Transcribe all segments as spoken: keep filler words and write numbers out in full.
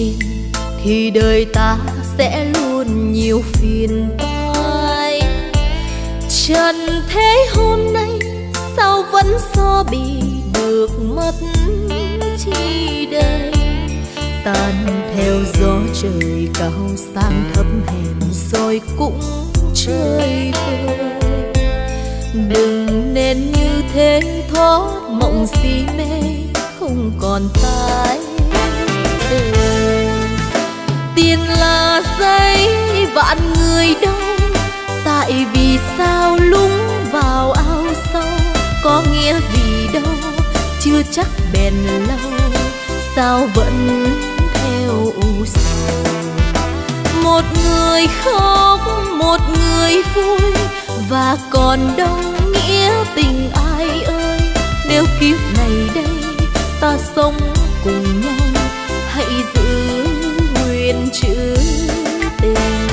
nhìn thì đời ta sẽ luôn nhiều phiền toái. Trần thế hôm nay sao vẫn so bì được mất chi đây. Tan theo gió trời cao sang thấp hèn rồi cũng trời thôi. Đừng nên như thế thoát mộng si mê không còn tái đời. Tiền là giấy vạn người đâu, tại vì sao lúng vào ao sâu. Có nghĩa gì đâu chưa chắc bền lâu, sao vẫn theo u sầu. Một người khóc một người vui, và còn đâu nghĩa tình ai ơi. Nếu kiếp này đây ta sống cùng nhau, hãy giữ nguyên chữ tình.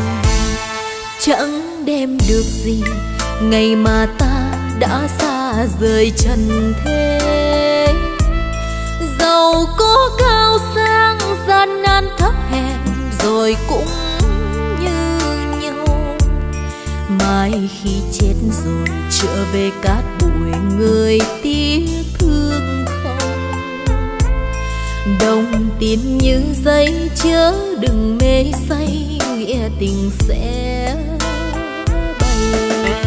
Chẳng đem được gì ngày mà ta đã xa rời trần thế. Giàu có cao sang gian nan thấp hèn rồi cũng như nhau. Mai khi chết rồi trở về cát bụi, người tiếc thương không. Đồng tin như giấy chớ đừng mê say, nghĩa tình sẽ bay.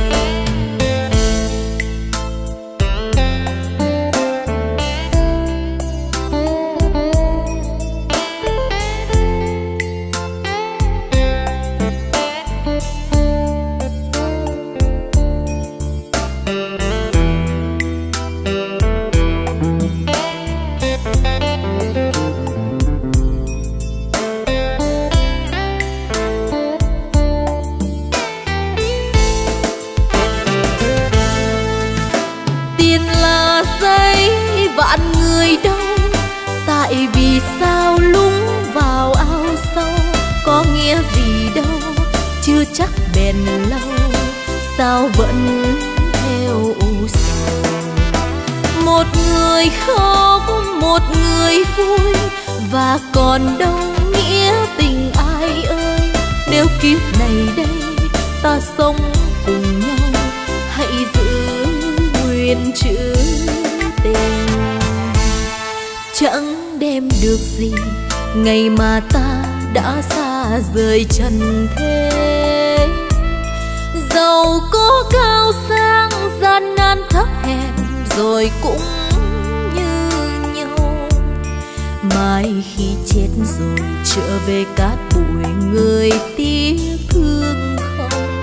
Vạn người đâu, tại vì sao lúng vào ao sâu. Có nghĩa gì đâu chưa chắc bền lâu, sao vẫn theo u sầu. Một người khóc một người vui, và còn đâu nghĩa tình ai ơi. Nếu kiếp này đây ta sống cùng nhau, hãy giữ nguyên chữ tình. Chẳng đem được gì ngày mà ta đã xa rời trần thế. Giàu có cao sang gian nan thấp hèn rồi cũng như nhau. Mai khi chết rồi trở về cát bụi, người tiếc thương không.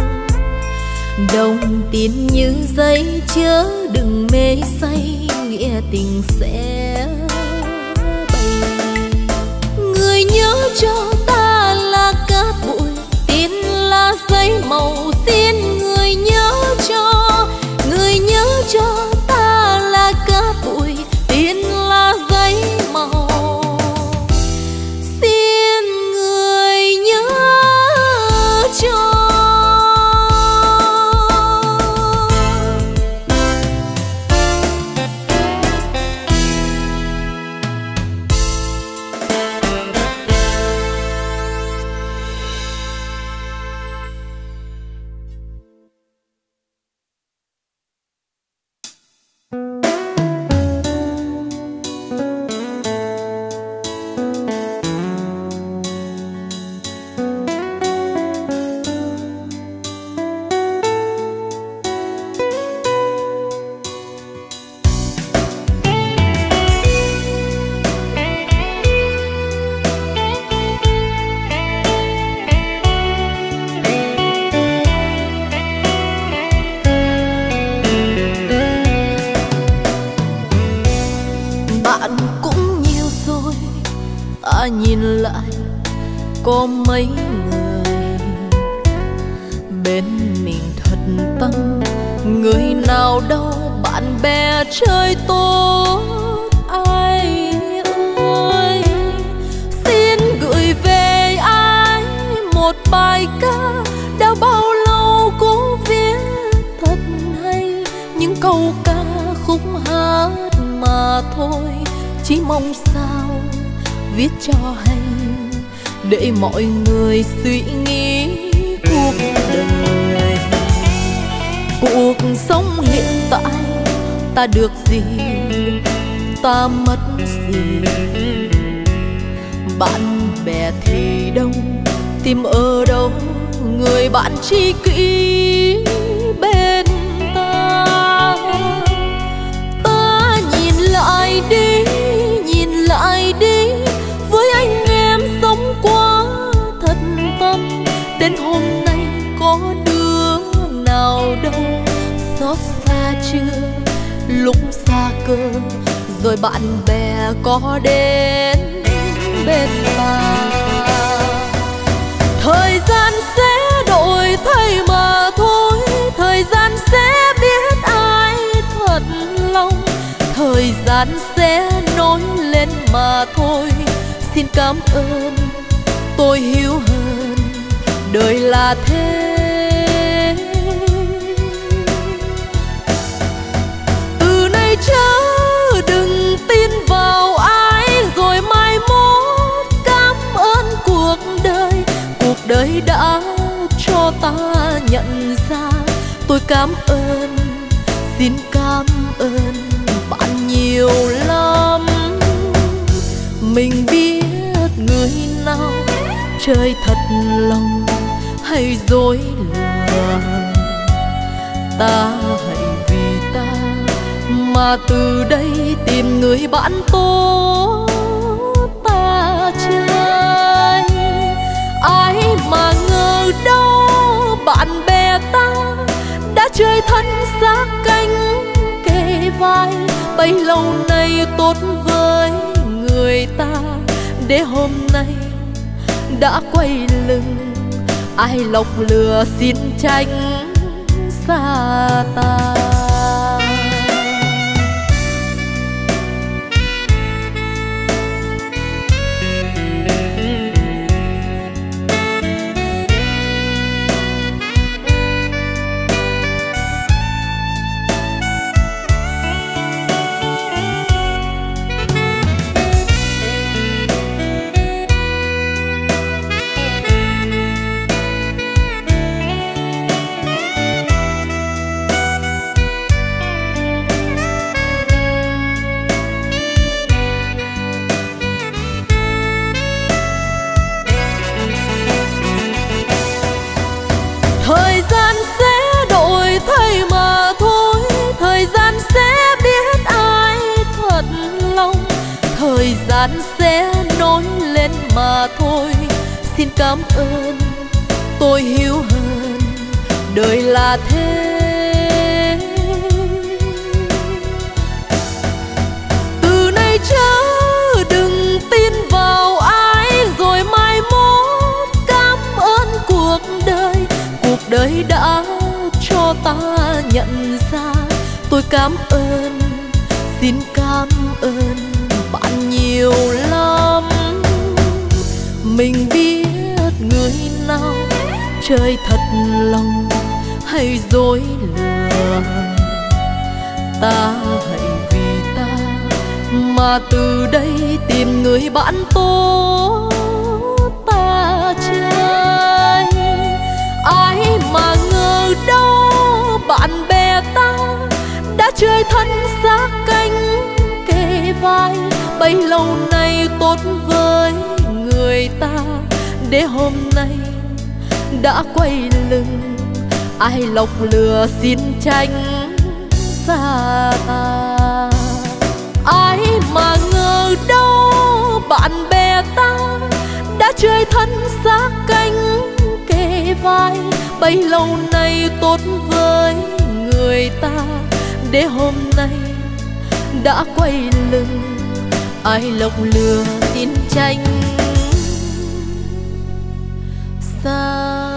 Đồng tin như giấy chớ đừng mê say, nghĩa tình sẽ bay. Người nhớ cho ta là cát bụi, tin là giấy màu xin. Người nhớ cho, người nhớ cho ta là cát bụi, tin là giấy màu xin. Người nhớ cho. Nhìn lại có mấy người bên mình thật tâm, người nào đâu bạn bè chơi tốt. Ai ơi xin gửi về ai một bài ca đã bao lâu cố viết thật hay. Những câu ca khúc hát mà thôi, chỉ mong sao viết cho hay để mọi người suy nghĩ cuộc đời. Cuộc sống hiện tại ta được gì, ta mất gì. Bạn bè thì đông, tìm ở đâu người bạn tri kỷ bên ta. Ta nhìn lại đi, nhìn lại đi, với anh em sống quá thật tâm. Đến hôm nay có đứa nào đâu xót xa chưa, lúc xa cơ rồi bạn bè có đến bên ta. Thời gian sẽ đổi thay mà thôi, thời gian sẽ biết ai thật lòng, thời gian sẽ nói lên mà thôi. Xin cảm ơn tôi hiếu hơn, đời là thế. Từ nay chớ đừng tin vào ai rồi mai mốt cảm ơn cuộc đời. Cuộc đời đã cho ta nhận ra. Tôi cảm ơn, xin cảm ơn bạn nhiều lắm. Mình biết người nào chơi thật lòng hay dối lừa, ta hãy vì ta mà từ đây tìm người bạn tốt ta chơi. Ai mà ngờ đâu bạn bè ta đã chơi thân xác cánh kề vai. Bấy lâu nay tốt với người ta, để hôm nay đã quay lưng. Ai lọc lừa xin tránh xa ta. Thời gian sẽ đổi thay mà thôi, thời gian sẽ biết ai thật lòng, thời gian sẽ nói lên mà thôi. Xin cảm ơn tôi hiếu hơn, đời là thế. Từ nay chớ đừng tin vào ai rồi mai mốt cảm ơn cuộc đời. Cuộc đời đã cho ta nhận ra. Tôi cảm ơn, xin cảm ơn bạn nhiều lắm. Mình biết người nào chơi thật lòng hay dối lừa, ta hãy vì ta mà từ đây tìm người bạn tốt ta chơi. Ai mà ngờ đâu bạn bè ta đã chơi thân xác cánh kề vai. Bấy lâu nay tốt với người ta, để hôm nay đã quay lưng. Ai lọc lừa xin tránh xa ta. Ai mà ngờ đâu bạn bè ta đã chơi thân xác cánh kề vai. Bấy lâu nay tốt với người ta, để hôm nay đã quay lưng. Ai lọc lừa xin tránh xa.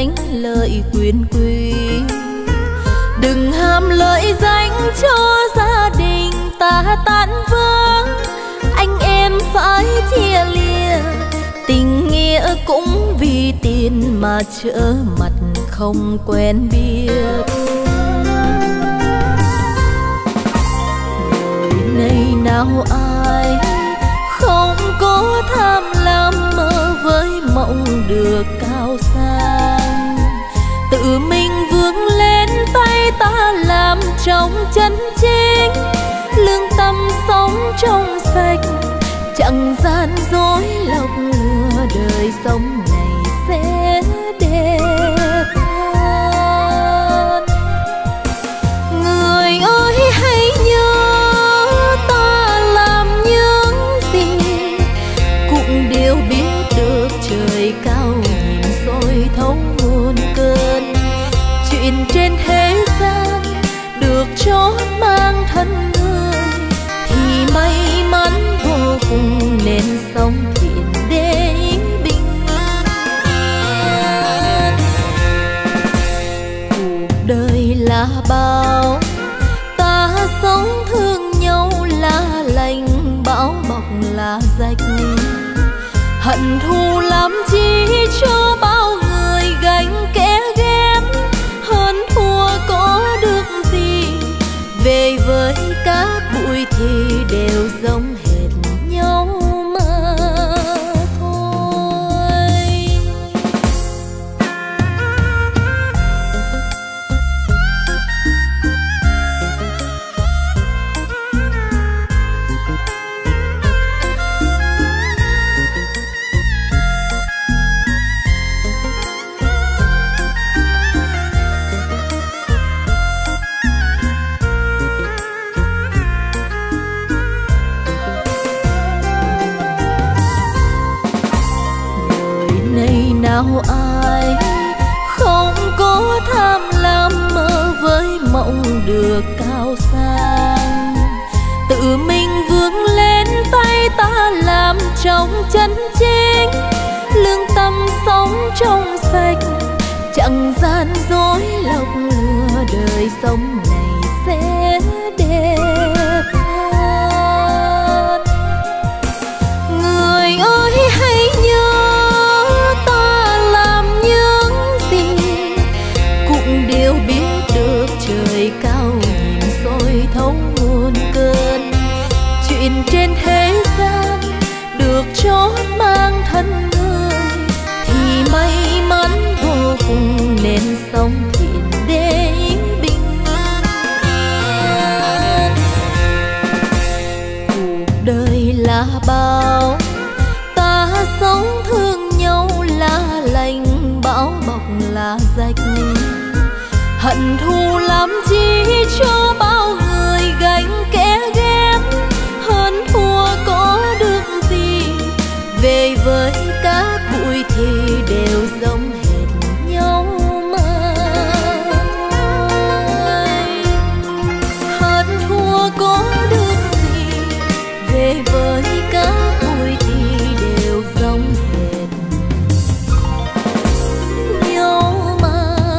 danh lợi quyền quý. Đừng ham lợi danh cho gia đình ta tan vỡ, anh em phải chia lìa, tình nghĩa cũng vì tiền mà trở mặt không quen biết. Đời này nào ai không có tham lam mơ với mộng được cao sang, tự mình vươn lên tay ta làm trong chân chính, lương tâm sống trong sạch, chẳng gian dối lọc lừa, đời sống này sẽ đẹp hơn. Người ơi hãy nhớ ta làm những gì, cũng đều biết được trời cao nhìn rồi thấu muôn cơn. Chuyện trên thế gian được chót mang thân người thì may mắn vô cùng, nên sống thiện để bình an. Cuộc đời là bao, ta sống thương nhau là lành, bảo bọc là rạch. Hận thù làm chi cho bao người gánh kẻ ghét, hơn thua có được gì, về với cát bụi thì đều giống hệt nhau mà thôi. Nào ai không có tham lam mơ với mộng được cao sang, tự mình vươn lên tay ta làm trong chân chính, lương tâm sống trong sạch, chẳng gian dối lọc lừa, đời sống này sẽ đẹp hơn. Người ơi hãy nhớ đều biết được trời cao nhìn rồi thấu muôn cơn. Chuyện trên thế gian được chót mang thân người thì may mắn vô cùng, nên sống thiện để bình an. Cuộc đời là bao, ta sống thương nhau là lành, bảo bọc là rạch. Hận thù làm chi cho bao người gánh kẻ ghét, hơn thua có được gì, về với cát bụi thì đều giống hệt nhau mà thôi. Hơn thua có được gì, về với cát bụi thì đều giống hệt nhau mà.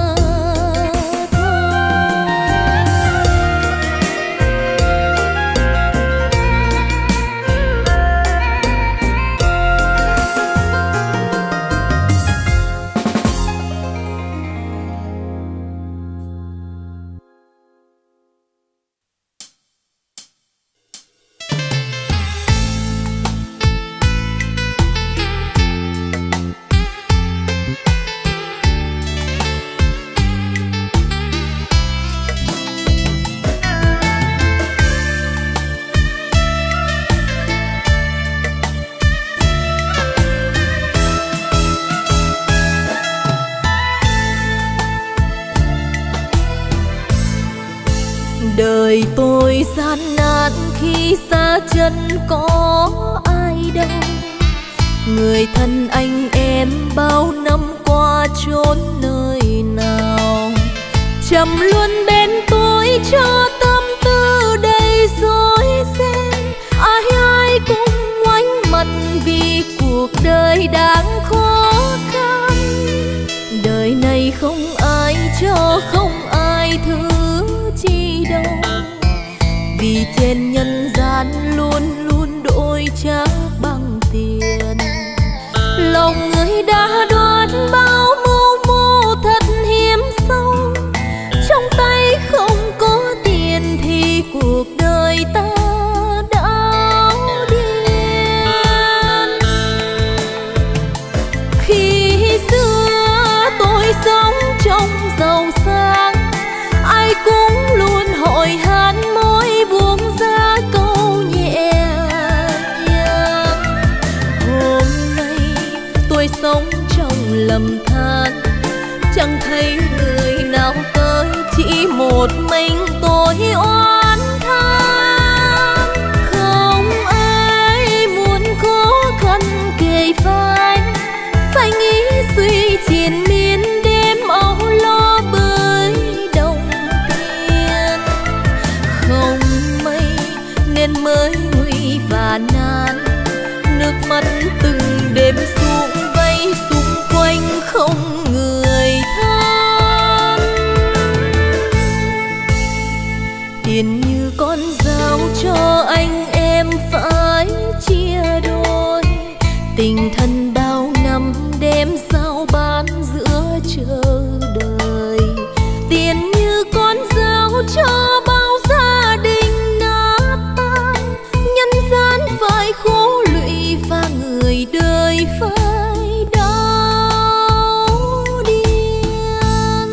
Đời tôi gian nan khi xa chân có ai đâu, người thân anh em bao năm qua chốn nơi nào. Trầm luôn bên tôi cho tâm tư đầy rối ren, ai ai cũng ngoảnh mặt vì cuộc đời đang khó khăn. Đời này vì trên nhân gian luôn luôn đổi trác bằng tiền. Lòng người đã đoán bao mưu mô thật hiểm sâu, trong tay không có tiền thì cuộc đời ta đảo điên. Khi xưa tôi sống trong giàu sang, ai cũng luôn hỏi han mỗi buông ra câu nhẹ nhàng. Hôm nay tôi sống trong lầm than, chẳng thấy người nào tới, chỉ một mình tôi oán than. Không ai muốn khó khăn kề vai, phải nghĩ suy triền miên đêm âu lo bới đồng tiền. Không may nên mới nguy và nan, nước mắt từng đêm xuống vây xung quanh không người than. Tiền như con dao cho anh em phải chia đôi, tình thân đau năm đêm giao bán giữa chờ đời. Tiền như con dao cho bao gia đình nát tan, nhân gian phải khổ lụy và người đời phải đau điên.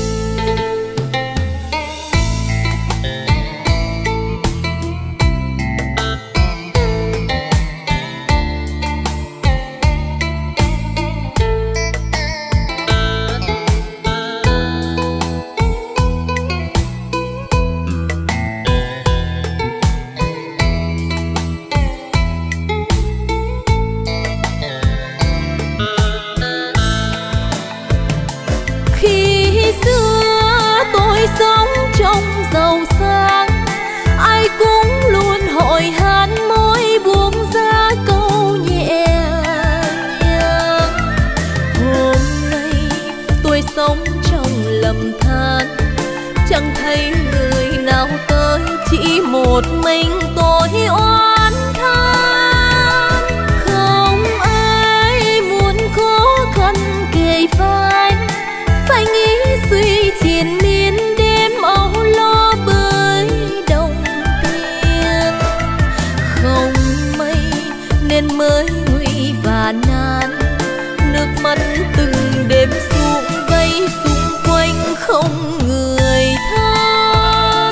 Khi xưa tôi sống trong giàu sang, ai cũng luôn hỏi han mỗi buông ra câu nhẹ nhàng. Hôm nay tôi sống trong lầm than, chẳng thấy người nào tới, chỉ một mình tôi oán than. Không ai muốn khó khăn kề vai, phải nghĩ suy triền miên đêm âu lo bới đồng tiền. Không may nên mới nguy và nan, nước mắt từng đêm xuống vây xung quanh không người than.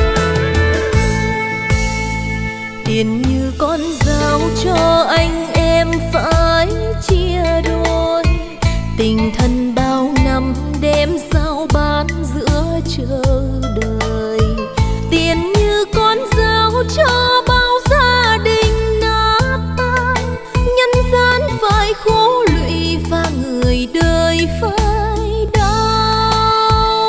Tiền như con dao cho anh em phải chia đôi, tình thân đau năm đêm giao bán giữa chờ đời. Tiền như con dao cho bao gia đình nát tan, nhân gian phải khổ lụy và người đời phải đau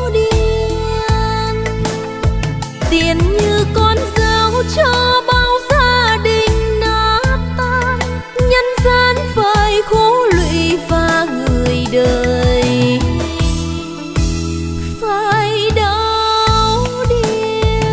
điên. Tiền như con dao cho bao gia đình nát tan, nhân gian phải khổ lụy và người đời phải đau điên.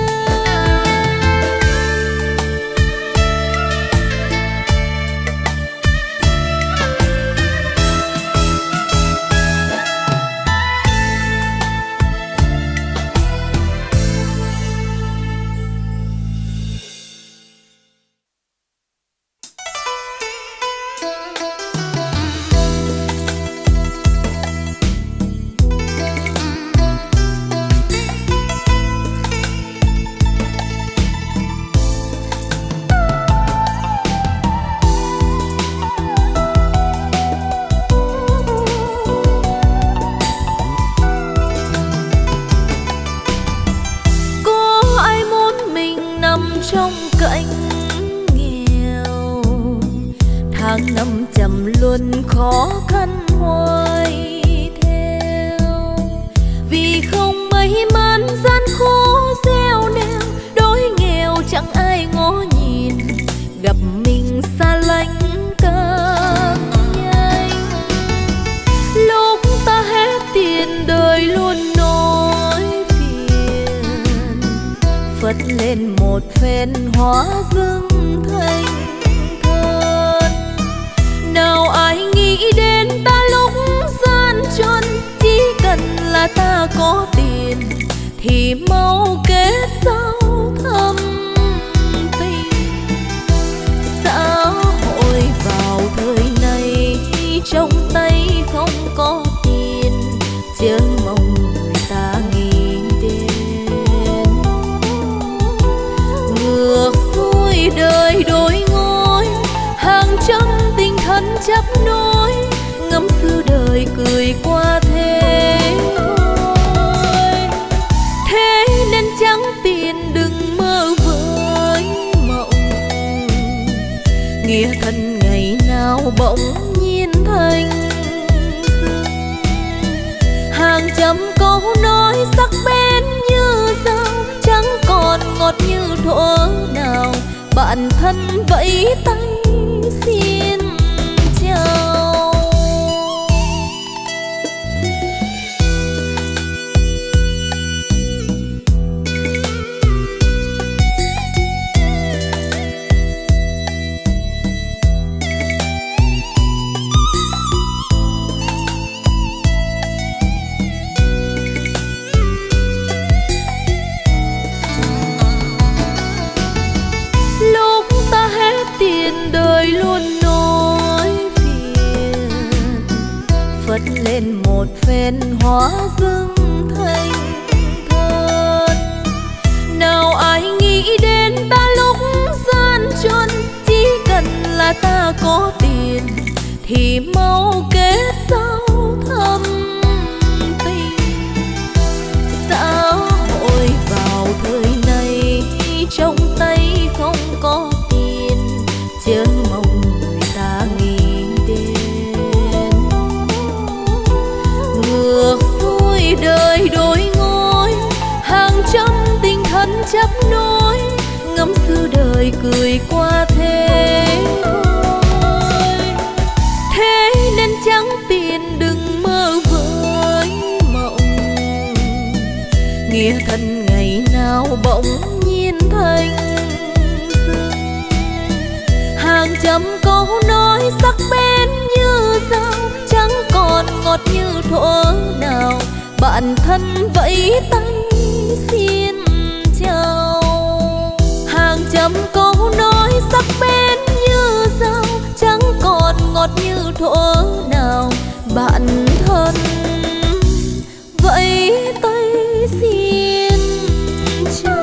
Trong cảnh nghèo, tháng năm trầm luân khó khăn hoài theo. Vì không may mắn gian khổ gieo neo, đói nghèo chẳng ai ngó nhìn, gặp mình xa lánh càng nhanh. Lúc ta hết tiền đời luôn nỗi phiền, phất lên một một phen hóa rừng thành thân. Nào ai nghĩ đến ta lúc gian truân, chỉ cần là ta có tiền thì mau kết giao thâm tình. Xã hội vào thời này trong tay không có tiền, chớ mong người ta nghĩ đến. Ngược xuôi đời đôi ngôi, hàng trăm tình thân chấp nối, ngắm xưa đời cười qua thế thôi. Thế nên chẳng tiền đừng mơ với mộng, nghĩa thân ngày nào bỗng nhiên thành rừng. Hàng trăm câu nói sắc bén như dao, chẳng còn ngọt như thuở nào. Bạn thân vẫy tay xin chào. Đời luôn nỗi phiền, phất lên một phen hóa rừng thành thân. Nào ai nghĩ đến ta lúc gian truân, chỉ cần là ta có tiền thì mau kết giao thâm tình. Xã hội vào thời này trong tay không có tiền, chớ mong người ta nghĩ đến. Ngược xuôi đời đôi ngôi, hàng trăm tình thân chấp nối, ngắm xưa đời cười qua thế thôi. Thế nên chẳng tiền đừng mơ với mộng, nghĩa thân ngày nào bỗng nhiên thành rừng. Hàng trăm câu nói sắc bén như dao, chẳng còn ngọt như thuở nào. Bạn thân vẫy tay xin chào. Hàng trăm câu nói sắc bén như dao, chẳng còn ngọt như thuở nào. Bạn thân vẫy tay xin chào.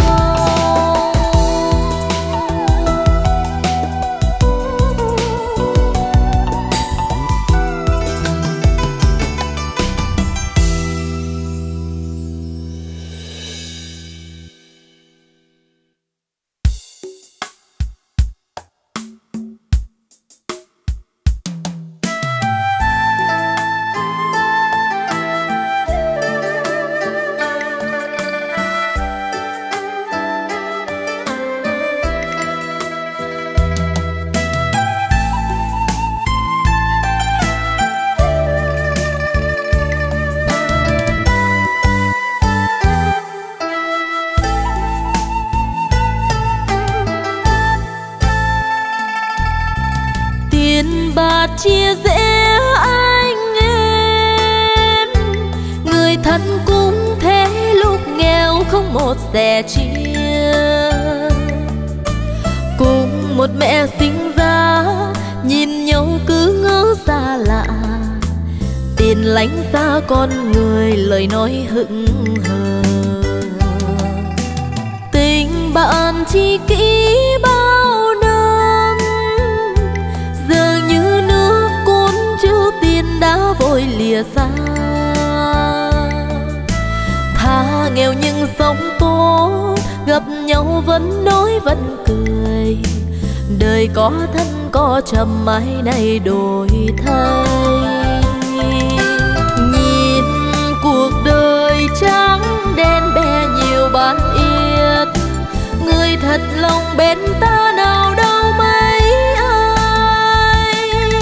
Bạc chia rẽ anh em, người thân cũng thế, lúc nghèo không một sẻ chia. Cùng một mẹ sinh ra, nhìn nhau cứ ngỡ xa lạ. Tiền lánh xa con người, lời nói hững hờ. Tình bạn chi kỷ bao năm, giờ như nước cuốn chữ tiền đã vội lìa xa. Tha nghèo nhưng sống tốt, gặp nhau vẫn nói vẫn cười. Đời có thân có trầm mãi này đổi thay. Nhìn cuộc đời trắng đen bè nhiều bán yết, người thật lòng bên ta nào đâu mấy ai.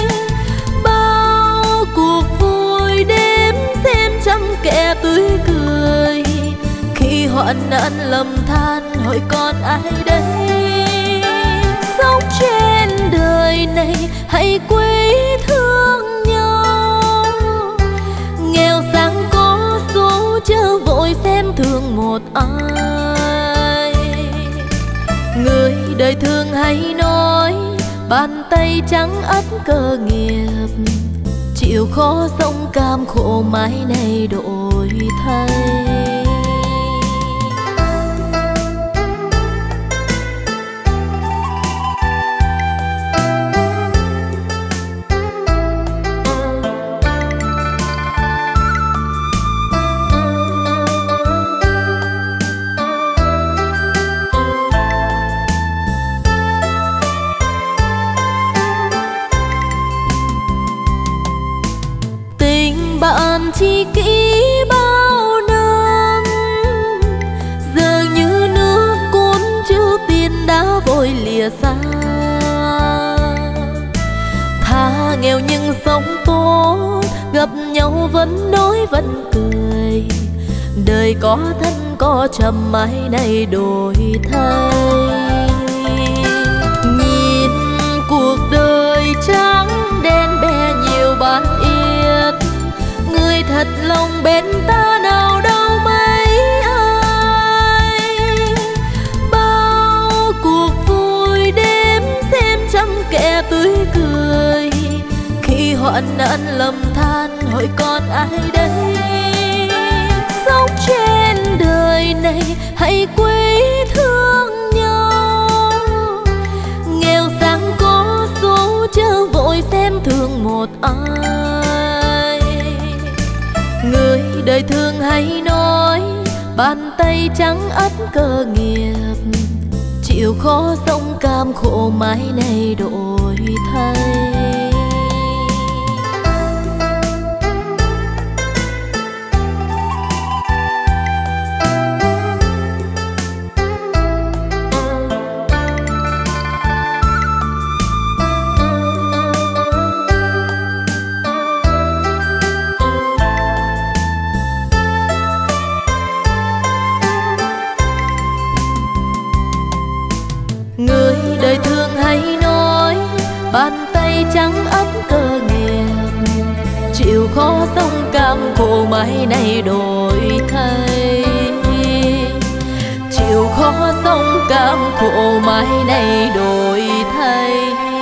Bao cuộc vui đêm xem trăm kẻ tươi cười, khi hoạn nạn lầm than hỏi hỏi còn ai đây? Sống trên đời này hãy quý thương nhau, nghèo sang có số chớ vội xem thường một ai. Người đời thường hay nói bàn tay trắng ắt cơ nghiệp, chịu khó sống cam khổ mãi này đổi thay. Bạn chi kỷ bao năm, giờ như nước cuốn chữ tiền đã vội lìa xa. Thà nghèo nhưng sống tốt, gặp nhau vẫn nói vẫn cười. Đời có thân có trầm mãi này đổi thay. Nhìn cuộc đời trắng đen bè nhiều bán yết, người thật lòng bên ta nào đâu mấy ai. Bao cuộc vui đêm xem trăm kẻ tươi cười, khi hoạn nạn lầm than hỏi còn ai đây? Sống trên đời này hãy quý thương nhau, nghèo sang có số chớ vội xem thường một ai. Người đời thường hay nói bàn tay trắng ắt cơ nghiệp, chịu khó sống cam khổ mãi này đổi thay. Người đời thường hay nói bàn tay trắng ắt cơ nghiệp, chịu khó sống cam khổ mãi này đổi thay. Chịu khó sống cam khổ mãi này đổi thay.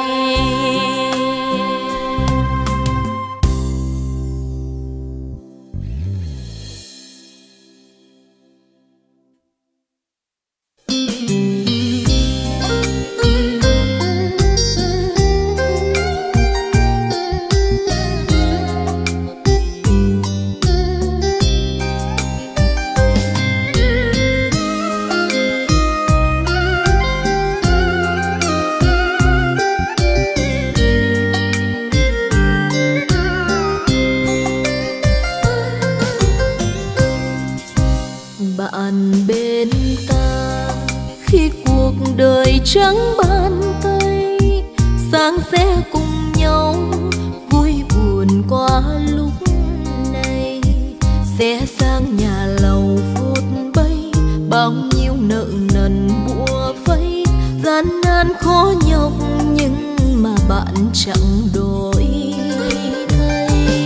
Bạn bên ta khi cuộc đời trắng bàn tay, sáng sẽ cùng nhau vui buồn qua lúc này. Sẽ sang nhà lầu phút bay, bao nhiêu nợ nần bủa vây, gian nan khó nhọc nhưng mà bạn chẳng đổi thay.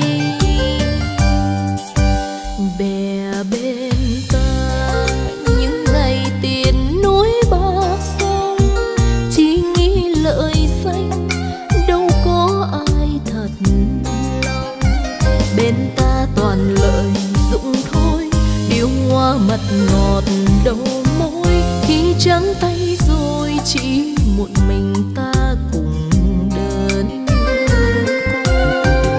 Bè bên bên ta toàn lợi dụng thôi, điều hoa mật ngọt đầu môi. Khi trắng tay rồi chỉ một mình ta cùng đơn côi.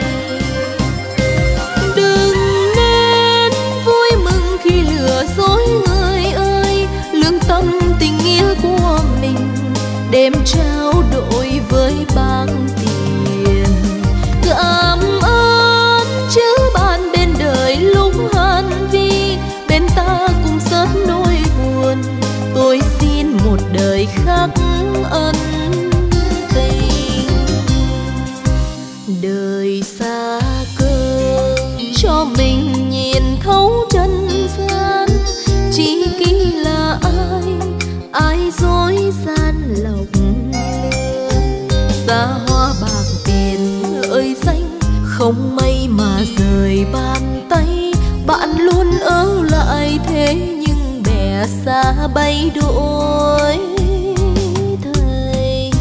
Đừng nên vui mừng khi lừa dối người ơi, lương tâm tình nghĩa của mình đem trao đổi với bang tiền. Cảm ơn chứ bạn bên đời lúc hân vi, bên ta cùng sớt nỗi buồn. Tôi xin một đời khắc ân tình. Đời xa cơ cho mình nhìn thấu chân gian, chỉ kỹ là ai đời bàn tay, bạn luôn ở lại thế nhưng bè xa bay đổi thay.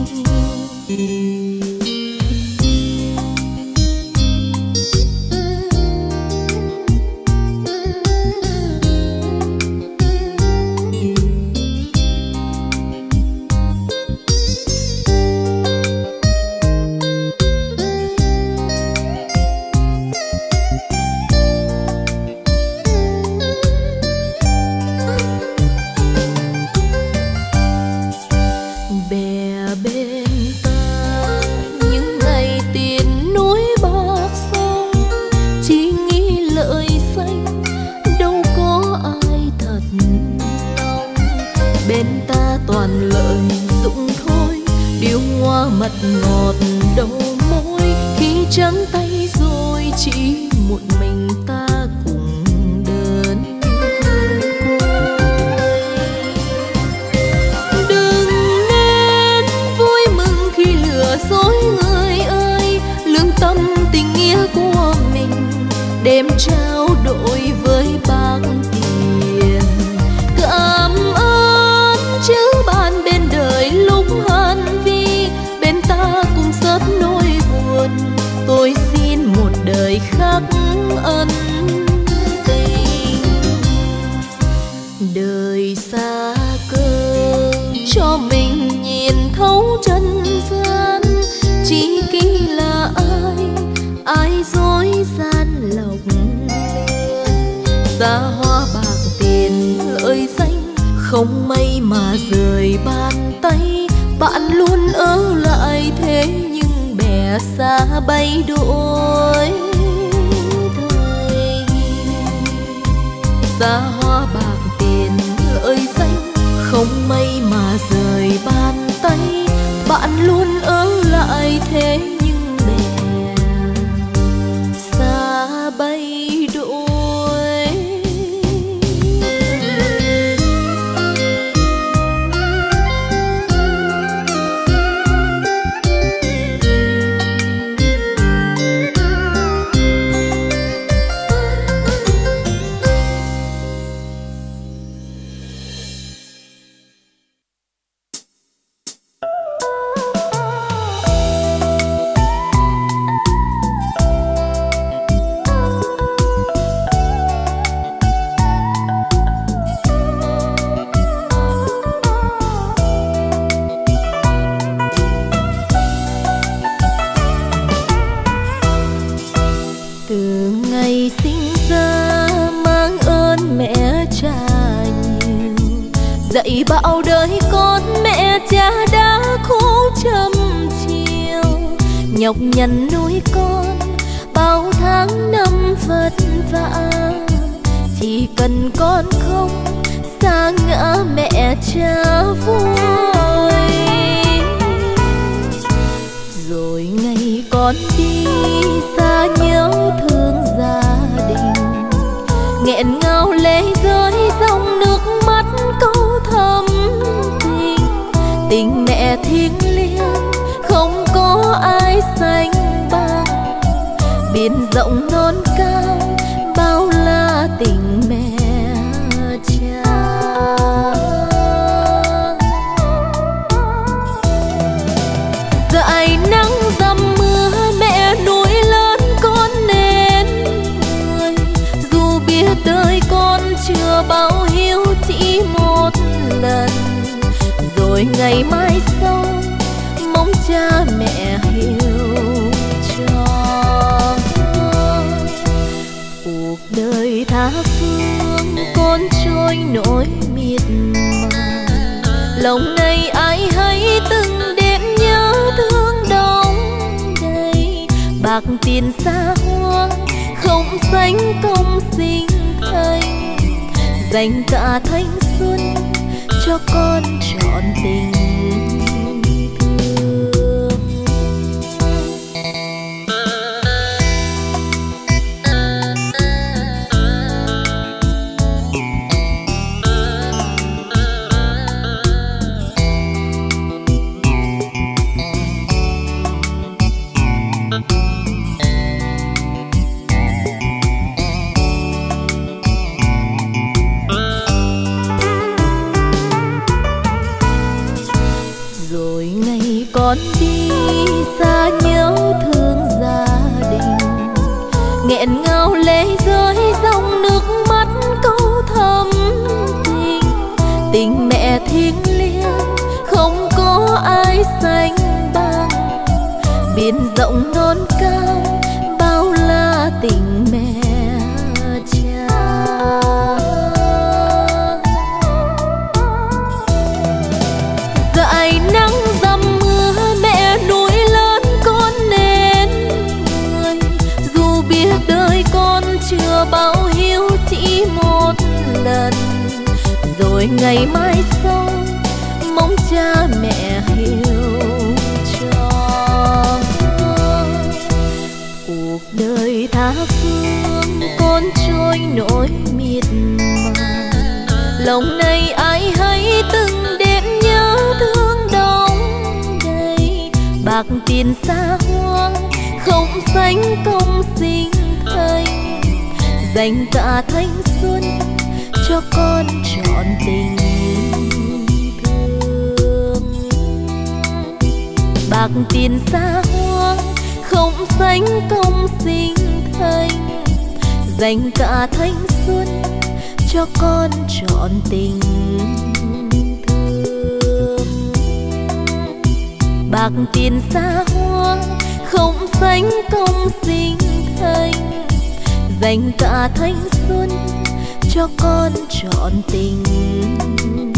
Toàn lợi dụng thôi, điêu hoa mật ngọt đầu môi, khi trắng tay rồi chỉ một mình ta cùng đơn côi. Đừng nên vui mừng khi lừa dối người ơi, lương tâm tình nghĩa của mình đem trao đổi với bạc tiền. Cảm ơn chứ bạn bên đời lúc hân vi, bên ta cùng rất nỗi buồn. Tôi xin một đời khắc ân tình. Đời xa cơ cho mình nhìn thấu trần gian, chỉ kỹ là ai ai dối gian lọc lừa. Xa hoa bạc tiền lợi danh, không may mà rời bàn tay, bạn luôn ở lại thế nhưng bè xa bay đổi thay. Xa hoa bạc tiền lợi danh, không may mà rời bàn tay, bạn luôn ở lại thế nhưng bè xa bay đổi. Dạy bao đời con mẹ cha đã khổ trăm chiều, nhọc nhằn nuôi con bao tháng năm vất vả. Chỉ cần con không xa ngã mẹ cha vui, rồi ngày con đi xa nhớ thương gia đình, nghẹn ngào lệ rơi dòng nước mắt câu thầm tình. Tình mẹ thiêng liêng không có ai sánh bằng, biển rộng non cao bao la tình mẹ cha. Dại nắng dầm mưa mẹ nuôi lớn con nên người, dù biết đời con chưa báo hiếu chỉ một lần, rồi ngày mai sau mong cha mẹ hiểu cho. Cuộc đời tha phương con trôi nỗi miệt mài, lòng này ai hay từng đêm nhớ thương đong đầy. Bạc tiền xa hoa không sánh công sinh thành, dành cả thanh xuân cho con trọn tình thương. con đi xa nhớ thương gia đình, nghẹn ngào lệ rơi dòng nước mắt câu thầm tình. Tình mẹ thiêng liêng không có ai sánh bằng, biển rộng non cao bao la tình mẹ cha. Dải nắng dầm mưa mẹ nuôi lớn con nên người, dù biết đời con chưa bao hiếu chỉ một lần. Rồi ngày mai sau mong cha mẹ hiểu cho. Cuộc đời tha phương con trôi nỗi miệt mài, lòng này ai hay từng đến nhớ thương đong đầy. Bạc tiền xa hoa không sánh công sinh thành, dành cả thanh xuân cho con trọn tình thương. Bạc tiền xa hoa không sánh công sinh thành, dành cả thanh xuân cho con trọn tình thương. Bạc tiền xa hoa không sánh công sinh thành, dành cả thanh xuân cho con trọn tình thương.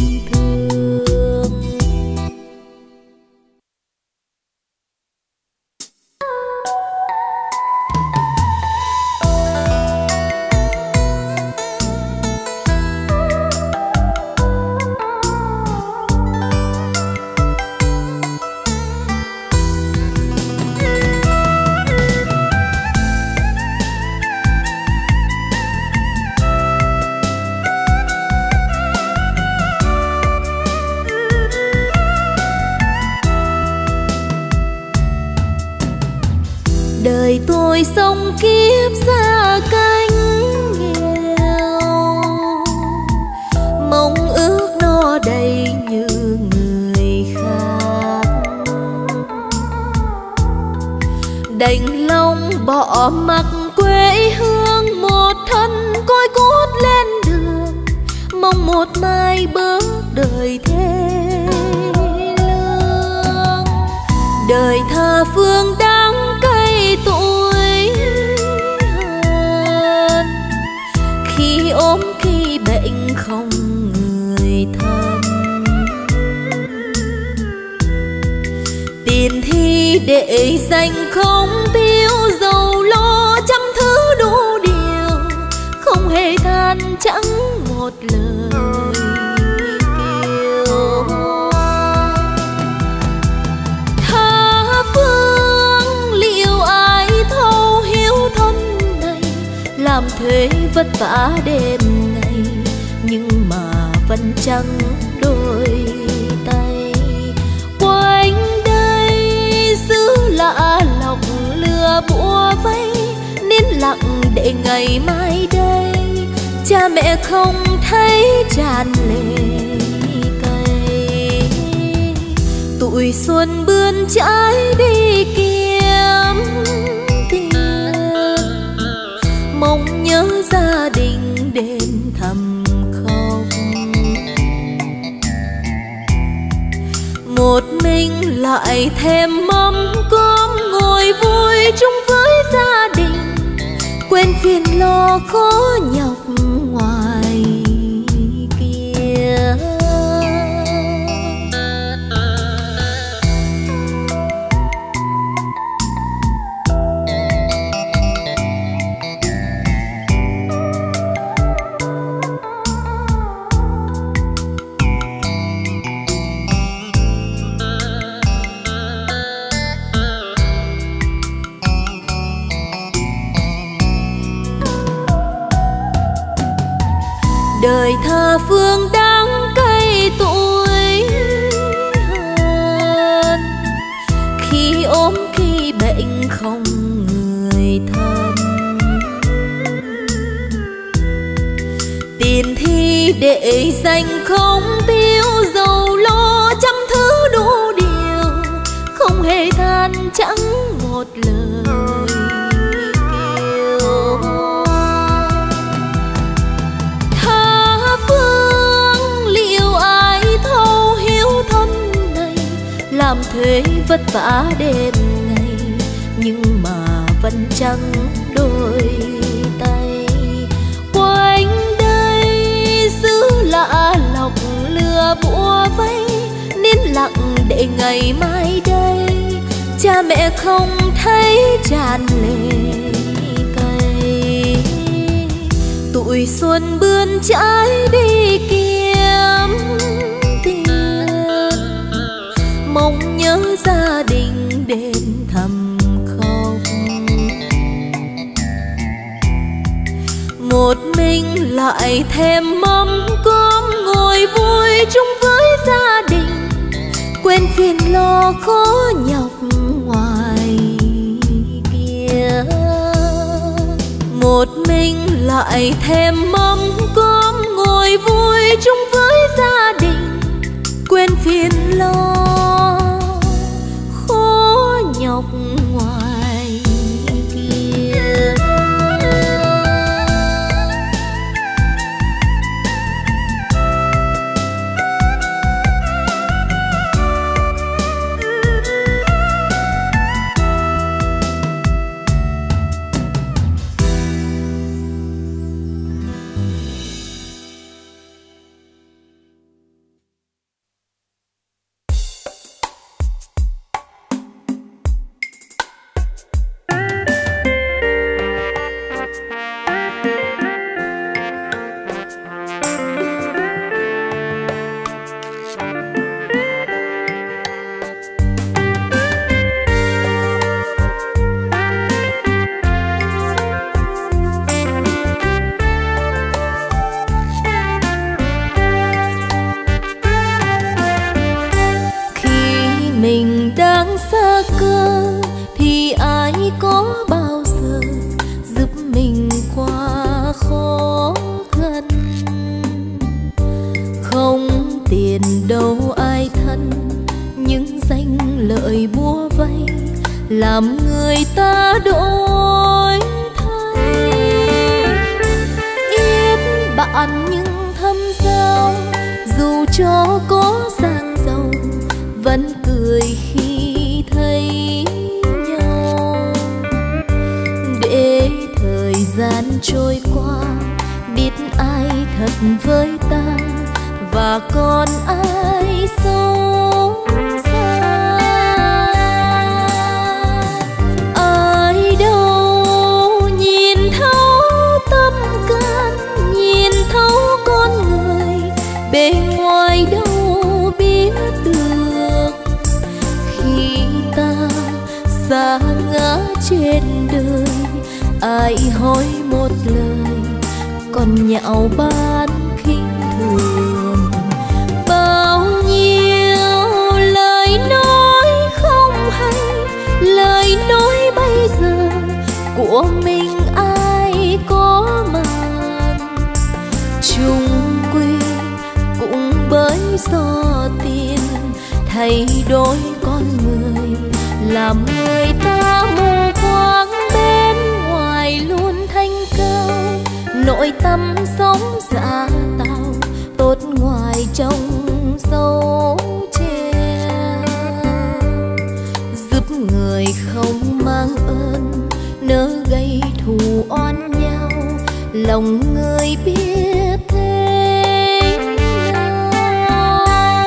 Đời tôi sống kiếp xa cánh nghèo, mong ước no đầy như người khác. Đành lòng bỏ mặc quê hương, một thân côi cút lên đường, mong một mai bớt đời thế lương. Đời tha phương đáng cay tuổi hơn, khi ốm khi bệnh không người thân. Tiền thì để dành không tiêu, dầu lo trăm thứ đủ điều, không hề than chẳng một lời kêu. Tha phương liệu ai thấu hiếu thân này, làm thuê vất vả đêm ngày, nhưng mà vẫn chẳng đôi tay. Quanh đây xứ lạ lòng lừa bùa vây, nín lặng để ngày mai đây cha mẹ không thấy tràn lệ cay. Tuổi xuân bươn trái đi kiếm tiền, mong nhớ gia đình đến thăm khóc. Một mình lại thèm mâm cơm, ngồi vui chung với gia đình, quên phiền lo khó nhọc ngoài kia. Đời tha phương đáng cay tuổi hơn, khi ốm khi bệnh không người thân. Tiền thì để dành không tiêu, dầu lo trăm thứ đủ điều, một lời kêu. Tha phương liệu ai thấu hiếu thân này, làm thế vất vả đêm ngày nhưng mà vẫn chẳng đôi tay. Quanh đây xứ lạ lọc lừa bùa vây, nín lặng để ngày mai đây cha mẹ không thấy tràn lệ cay. Tuổi xuân bươn trái đi kiếm tiền, mong nhớ gia đình đến thăm khóc. Một mình lại thèm mâm cơm ngồi vui chung với gia đình, quên phiền lo khó nhọc ngoài kia. Một mình lại thèm mâm cơm ngồi vui chung với gia đình, quên phiền lo khó nhọc ngoài kia. Làm người ta đổi thay. Ít bạn nhưng thâm giao, dù cho có sang giàu vẫn cười khi thấy nhau. Để thời gian trôi qua, biết ai thật với ta và còn ai xấu xa. Ai đâu nhìn thấu tâm can, nhìn thấu con người, bề ngoài đâu biết được. Khi ta xa ngã trên đời, ai hỏi một lời còn nhạo báng khinh thường. Bao nhiêu lời nói không hay, lời nói bây giờ của mình ai có màng. Chung quy cũng bởi do tiền thay đổi con người, làm người ta mù quáng. Bên ngoài luôn thanh cao, nội tâm sống dạ tao, tốt ngoài trong dấu che. Giúp người không mang ơn, nỡ gây thù oán nhau, lòng người biết thế nào.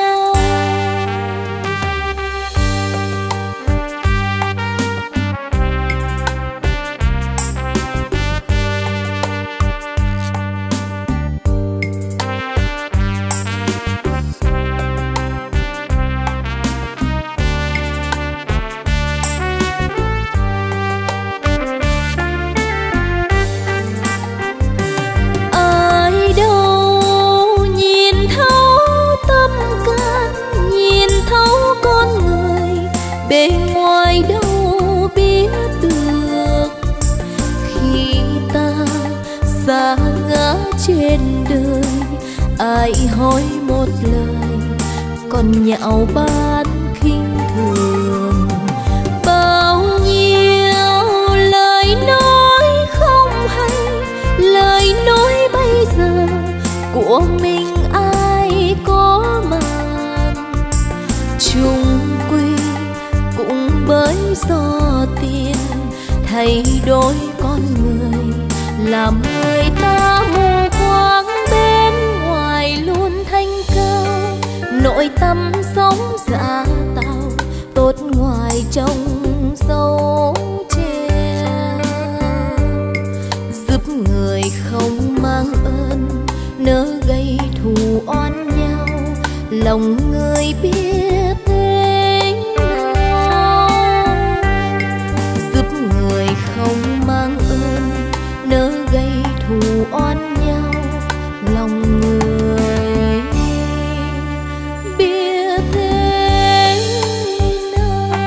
Bề ngoài đâu biết được. Khi ta xa ngã trên đời, ai hỏi một lời còn nhạo báng khinh thường. Bao nhiêu chung quy cũng bởi do tiền thay đổi con người, làm người ta mù quáng. Bên ngoài luôn thanh cao, nội tâm sống giả tạo, tốt ngoài trong dấu che. Giúp người không mang ơn, nỡ gây thù oán nhau, lòng người biết thế nào. Giúp người không mang ơn, nỡ gây thù oán nhau, lòng người biết thế nào.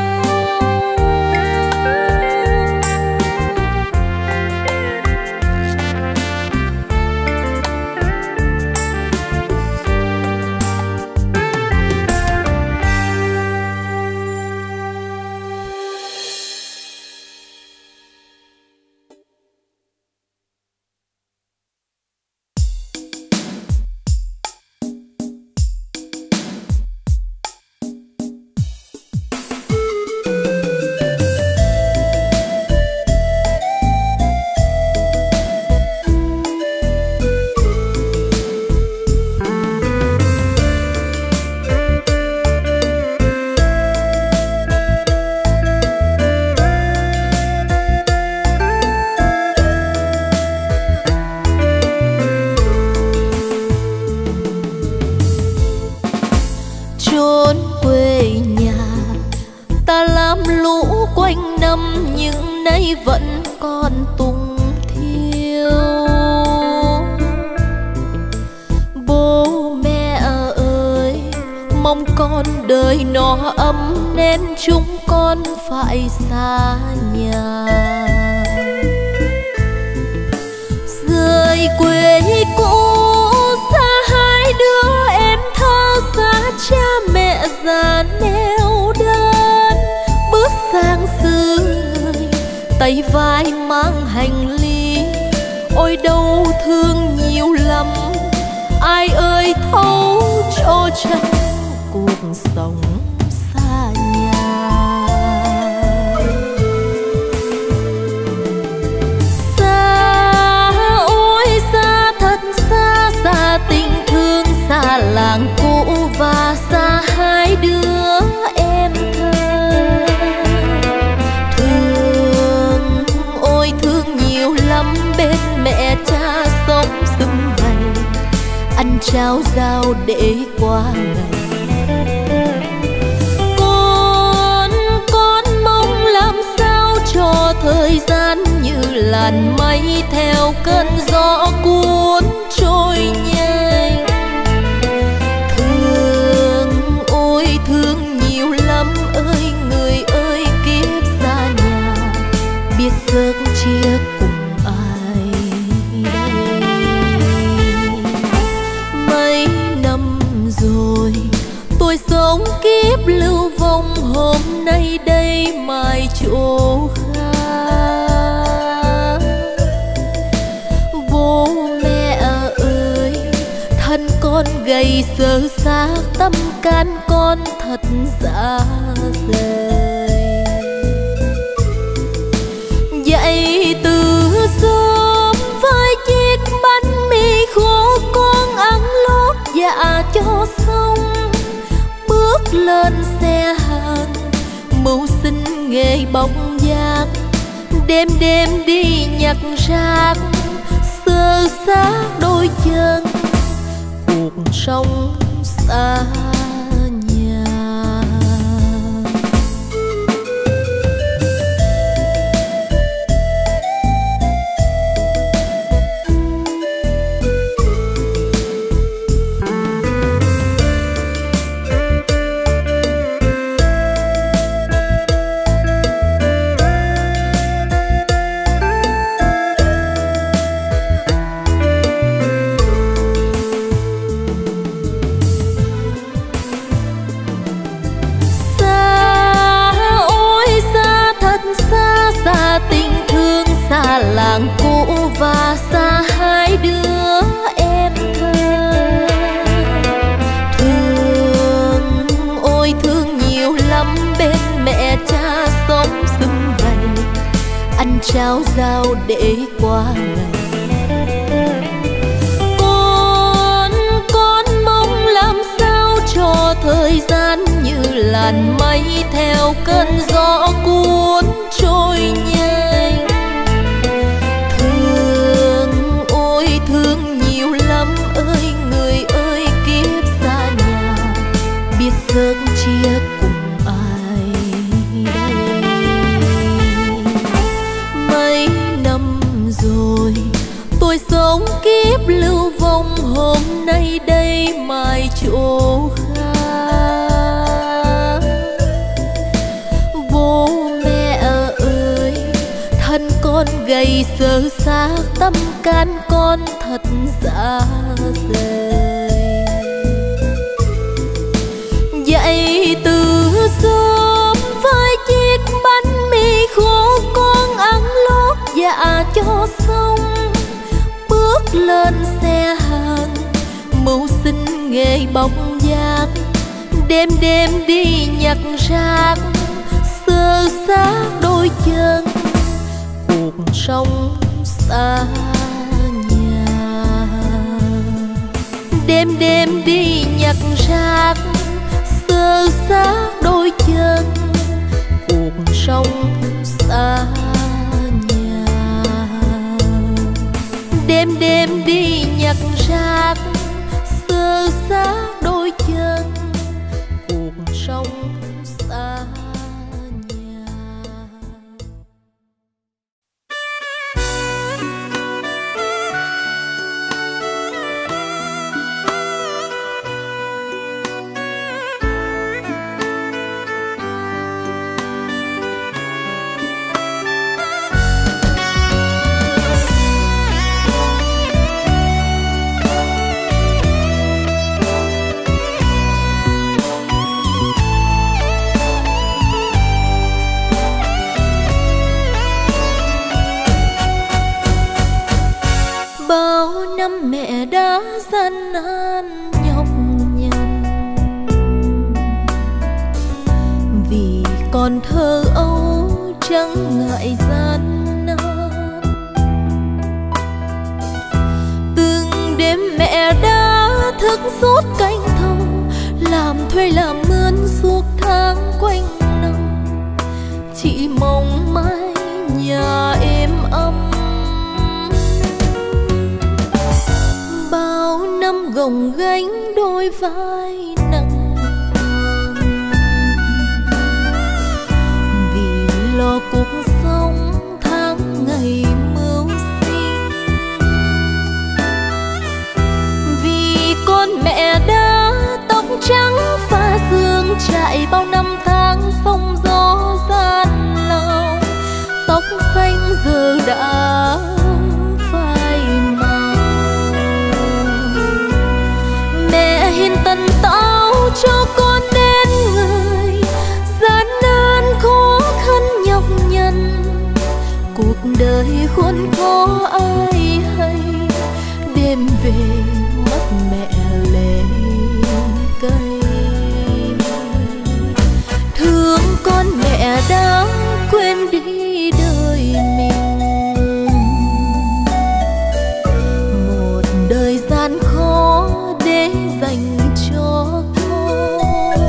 Vẫn còn tung thiếu. Bố mẹ ơi, mong con đời nó ấm nên chúng con phải xa nhà. Rời quê cũ xa hai đứa em thơ, xa cha mẹ già neo đơn, bước sang xứ người tay vai mang hành lý. Ôi đau thương nhiều lắm, ai ơi thấu cho chân cuộc sống xa nhà. Xa ôi xa thật xa, xa tình thương, xa làng cũ và xa hai đứa em thơ. Thương ôi thương nhiều lắm, bên mẹ cha sống sum vầy, ăn cháo rau để qua ngày. Con con mong làm sao cho thời gian như làn mây theo cơn gió cuốn trôi nhanh. Thương ôi thương nhiều lắm ơi người ơi, kiếp xa nhà biết giấc chia cùng ai đây. Mấy năm rồi tôi sống kiếp lưu vong, hôm nay đây mai chỗ khác. Bố mẹ ơi, thân con gầy sơ xác, tâm can con thật dã rời. Dậy từ sớm với chiếc bánh mì khô con ăn lót dạ cho xong, bước lên xe hàng mưu sinh nghề bóng giác, đêm đêm đi nhặt rác sơ xác đôi chân cuộc sống xa nhà. Làng cũ và xa hai đứa em thơ. Thương ôi thương lắm bên mẹ cha sống sum vầy, ăn cháo rau để qua ngày. Con, con mong làm sao cho thời gian như làn mây theo cơn gió cuốn trôi nhanh. Thương, ôi thương nhiều lắm ơi người ơi, kiếp xa nhà biết giấc chia cùng ai đây. Mấy năm rồi tôi sống kiếp lưu vong, hôm nay đây mai chỗ khác. Bố mẹ ơi, thân con gầy sơ xác, tâm can con thật dã rời. Dậy từ sớm với chiếc bánh mì khô con ăn lót dạ cho xong, bước lên xe hàng mưu sinh nghề bóc giác, đêm đêm đi nhặt rác sơ xác đôi chân. Cuộc sống xa nhà, đêm đêm đi nhặt rác sơ xác đôi chân. Cuộc sống xa nhà, đêm đêm đi nhặt rác sơ xác đôi chân. Cuộc sống xa nhà. Bao năm mẹ đã gian nan nhọc nhằn, vì còn thơ ấu chẳng ngại gian nan. Từng đêm mẹ đã thức suốt canh thâu, làm thuê làm mướn suốt tháng quanh năm, chỉ mong mai nhà êm ấm. Bao năm gồng gánh đôi vai nặng, vì lo cuộc sống tháng ngày mưu sinh. Vì con mẹ đã tóc trắng pha sương trải bao năm tháng sông gió gian lao, tóc xanh giờ đã phai màu. Mẹ hiền tận táo cho con nên người, gian nan khó khăn nhọc nhằn. Cuộc đời khốn khó ai hay, đêm về mắt mẹ lệ cay. Thương con mẹ đã quên đi đời mình, một đời gian khó để dành cho con.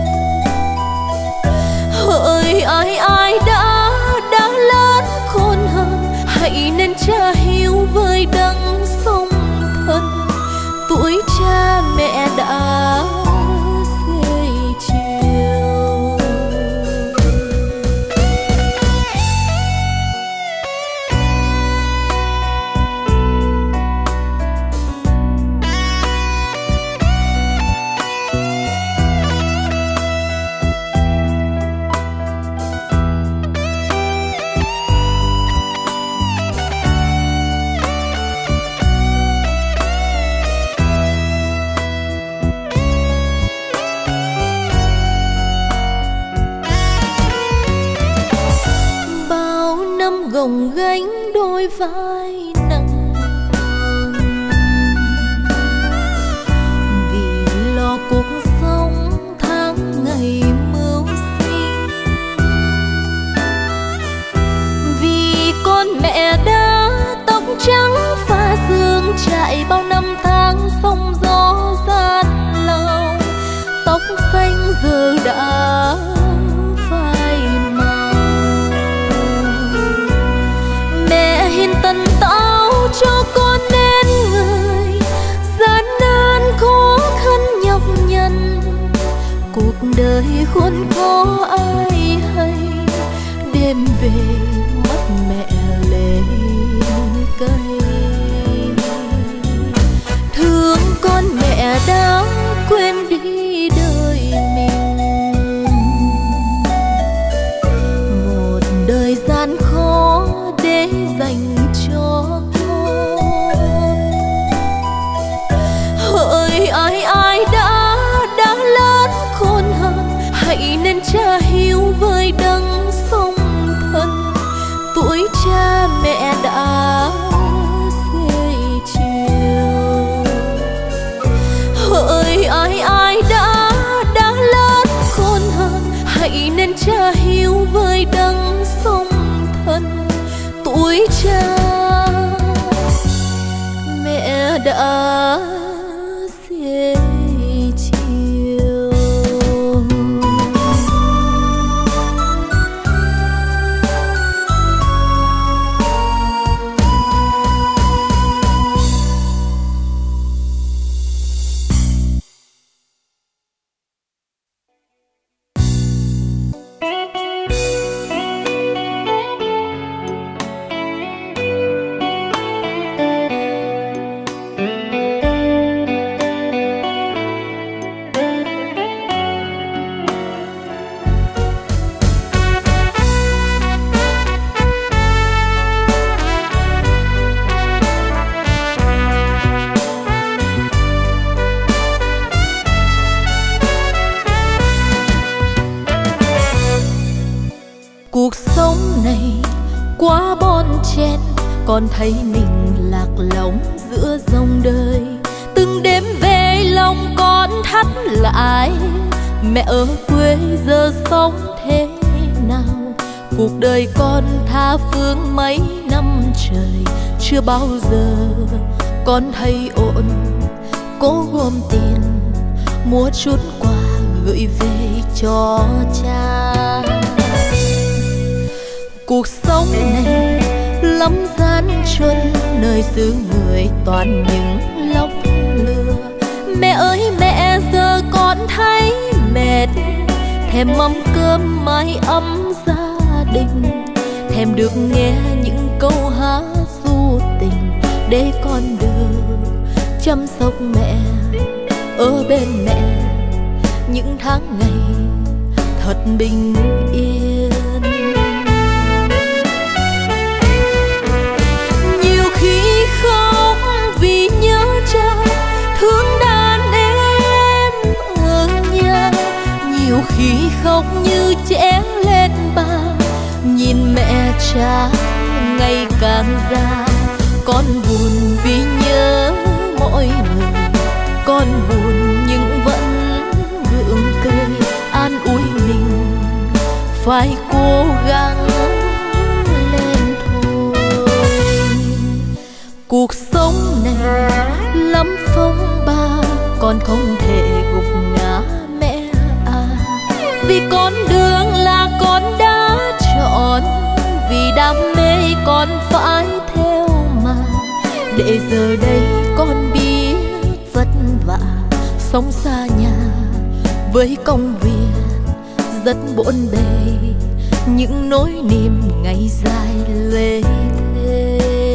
Hỡi ai ai đã đã lớn khôn hơn, hãy nên cha hiếu với đấng sông thân. Tuổi cha mẹ đã xuôi chiều. Gồng gánh đôi vai nặng, vì lo cuộc sống tháng ngày mưu sinh. giờ đã phai màu. Mẹ hiền tận tao cho con nên người, gian nan khó khăn nhọc nhằn, cuộc đời khốn khó ai hay, đêm về mắt mẹ lệ cay. Thương con mẹ đã quên đi đời mình, một đời gian khó để dành cho con. Hỡi ai ai đã đã lớn khôn hơn, hãy nên cha hiếu với đấng song thân. Tuổi cha mẹ đã xế chiều. Hỡi ai ai đã đã lớn khôn hơn, hãy nên cha hiếu với đấng song thân. Tuổi cha mẹ đã xế chiều. Cuộc sống này quá bon chen, con thấy mình lạc lõng giữa dòng đời. Từng đêm về lòng con thắt lại, mẹ ở quê giờ sống thế nào? Cuộc đời con tha phương mấy năm trời, chưa bao giờ con thấy ổn. Cố gom tiền mua chút quà gửi về cho cha. Cuộc sống này lắm gian truân, nơi xứ người toàn những lóc lừa. Mẹ ơi mẹ giờ con thấy mệt, thèm mâm cơm mái ấm gia đình, thèm được nghe những câu hát du tình, để con được chăm sóc mẹ, ở bên mẹ những tháng ngày thật bình yên. Khóc vì nhớ cha, thương đàn em ở nhà. Nhiều khi khóc như trẻ lên ba, nhìn mẹ cha ngày càng già. Con buồn vì nhớ mỗi người, con buồn nhưng vẫn gượng cười an ủi mình phải cố gắng. Cuộc sống này lắm phong ba, con không thể gục ngã mẹ à. Vì con đường là con đã chọn, vì đam mê con phải theo mà. Để giờ đây con biết vất vả, sống xa nhà với công việc rất bộn bề, những nỗi niềm ngày dài lê thê.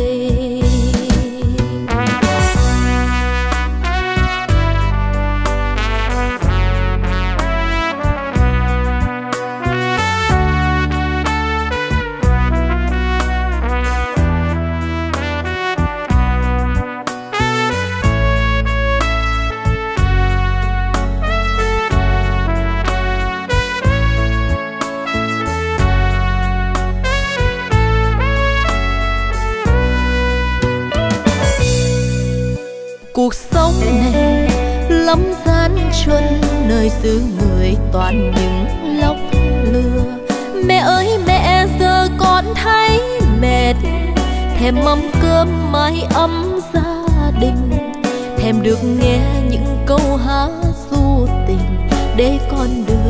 Cuộc sống này lắm gian truân, nơi xứ người toàn những lóc lừa. Mẹ ơi mẹ giờ con thấy mệt, thèm mâm cơm mái ấm gia đình, thèm được nghe những câu hát du tình, để con được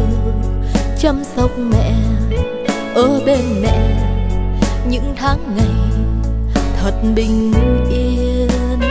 chăm sóc mẹ, ở bên mẹ những tháng ngày thật bình yên.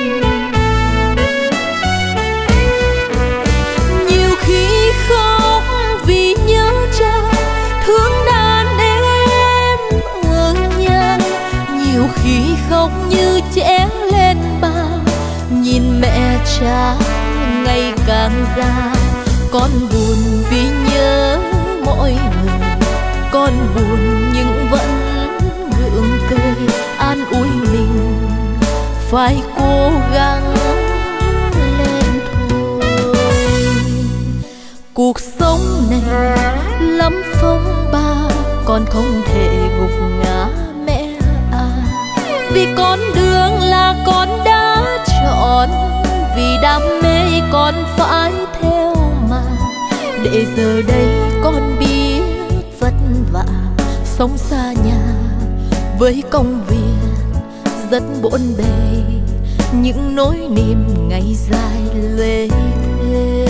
Nhiều khi khóc vì nhớ cha, thương đàn em ở nhà. Nhiều khi khóc như trẻ lên bao, nhìn mẹ cha ngày càng già. Con buồn vì nhớ mỗi người, con buồn nhưng vẫn gượng cười an ủi mình phải cố gắng lên thôi. Cuộc sống này lắm phong ba, con không thể gục ngã mẹ à. Vì con đường là con đã chọn, vì đam mê con phải theo mà. Để giờ đây con biết vất vả sống xa nhà với công việc rất bộn bề, những nỗi niềm ngày dài lê thê.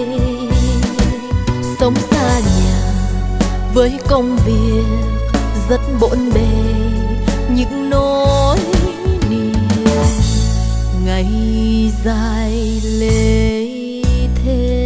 Sống xa nhà với công việc rất bộn bề, những nỗi niềm ngày dài lê thê.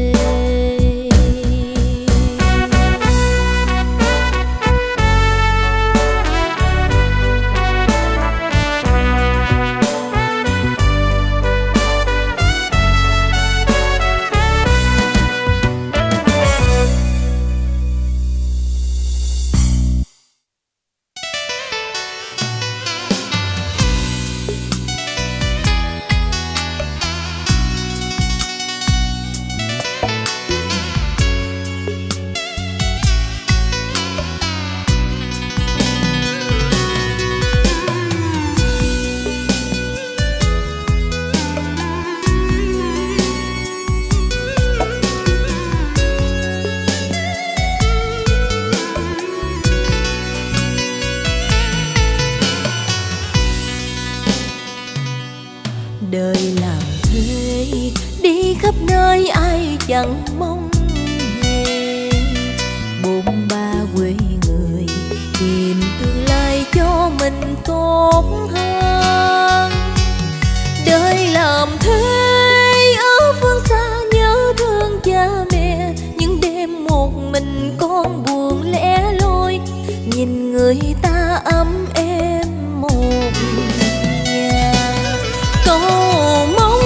Đời làm thuê đi khắp nơi ai chẳng mong về, bôn ba quê người tìm tương lai cho mình tốt hơn. Đời làm thuê ở phương xa nhớ thương cha mẹ, những đêm một mình con buồn lẻ loi, nhìn người ta ấm êm một nhà. Cầu mong,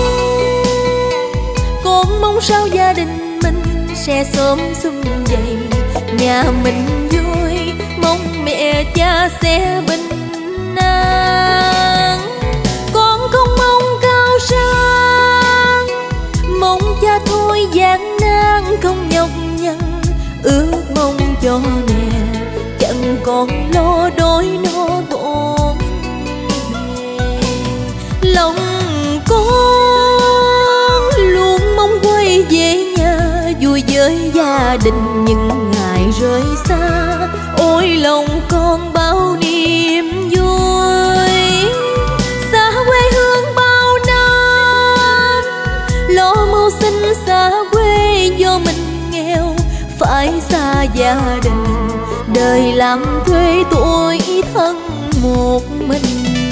con mong sao gia đình mình sẽ sớm sum vầy, nhà mình vui, mong mẹ cha sẽ bình an. Con không mong cao sang, mong cha thôi gian nan không nhọc nhằn, ước mong cho mẹ chẳng còn lo đói no bụng. Lòng con luôn mong quay về nhà, vui với gia đình những ngày rời xa. Ôi lòng con bao niềm vui, xa quê hương bao năm, lo mưu sinh xa quê do mình nghèo, phải xa gia đình, đời làm thuê tuổi thân một mình.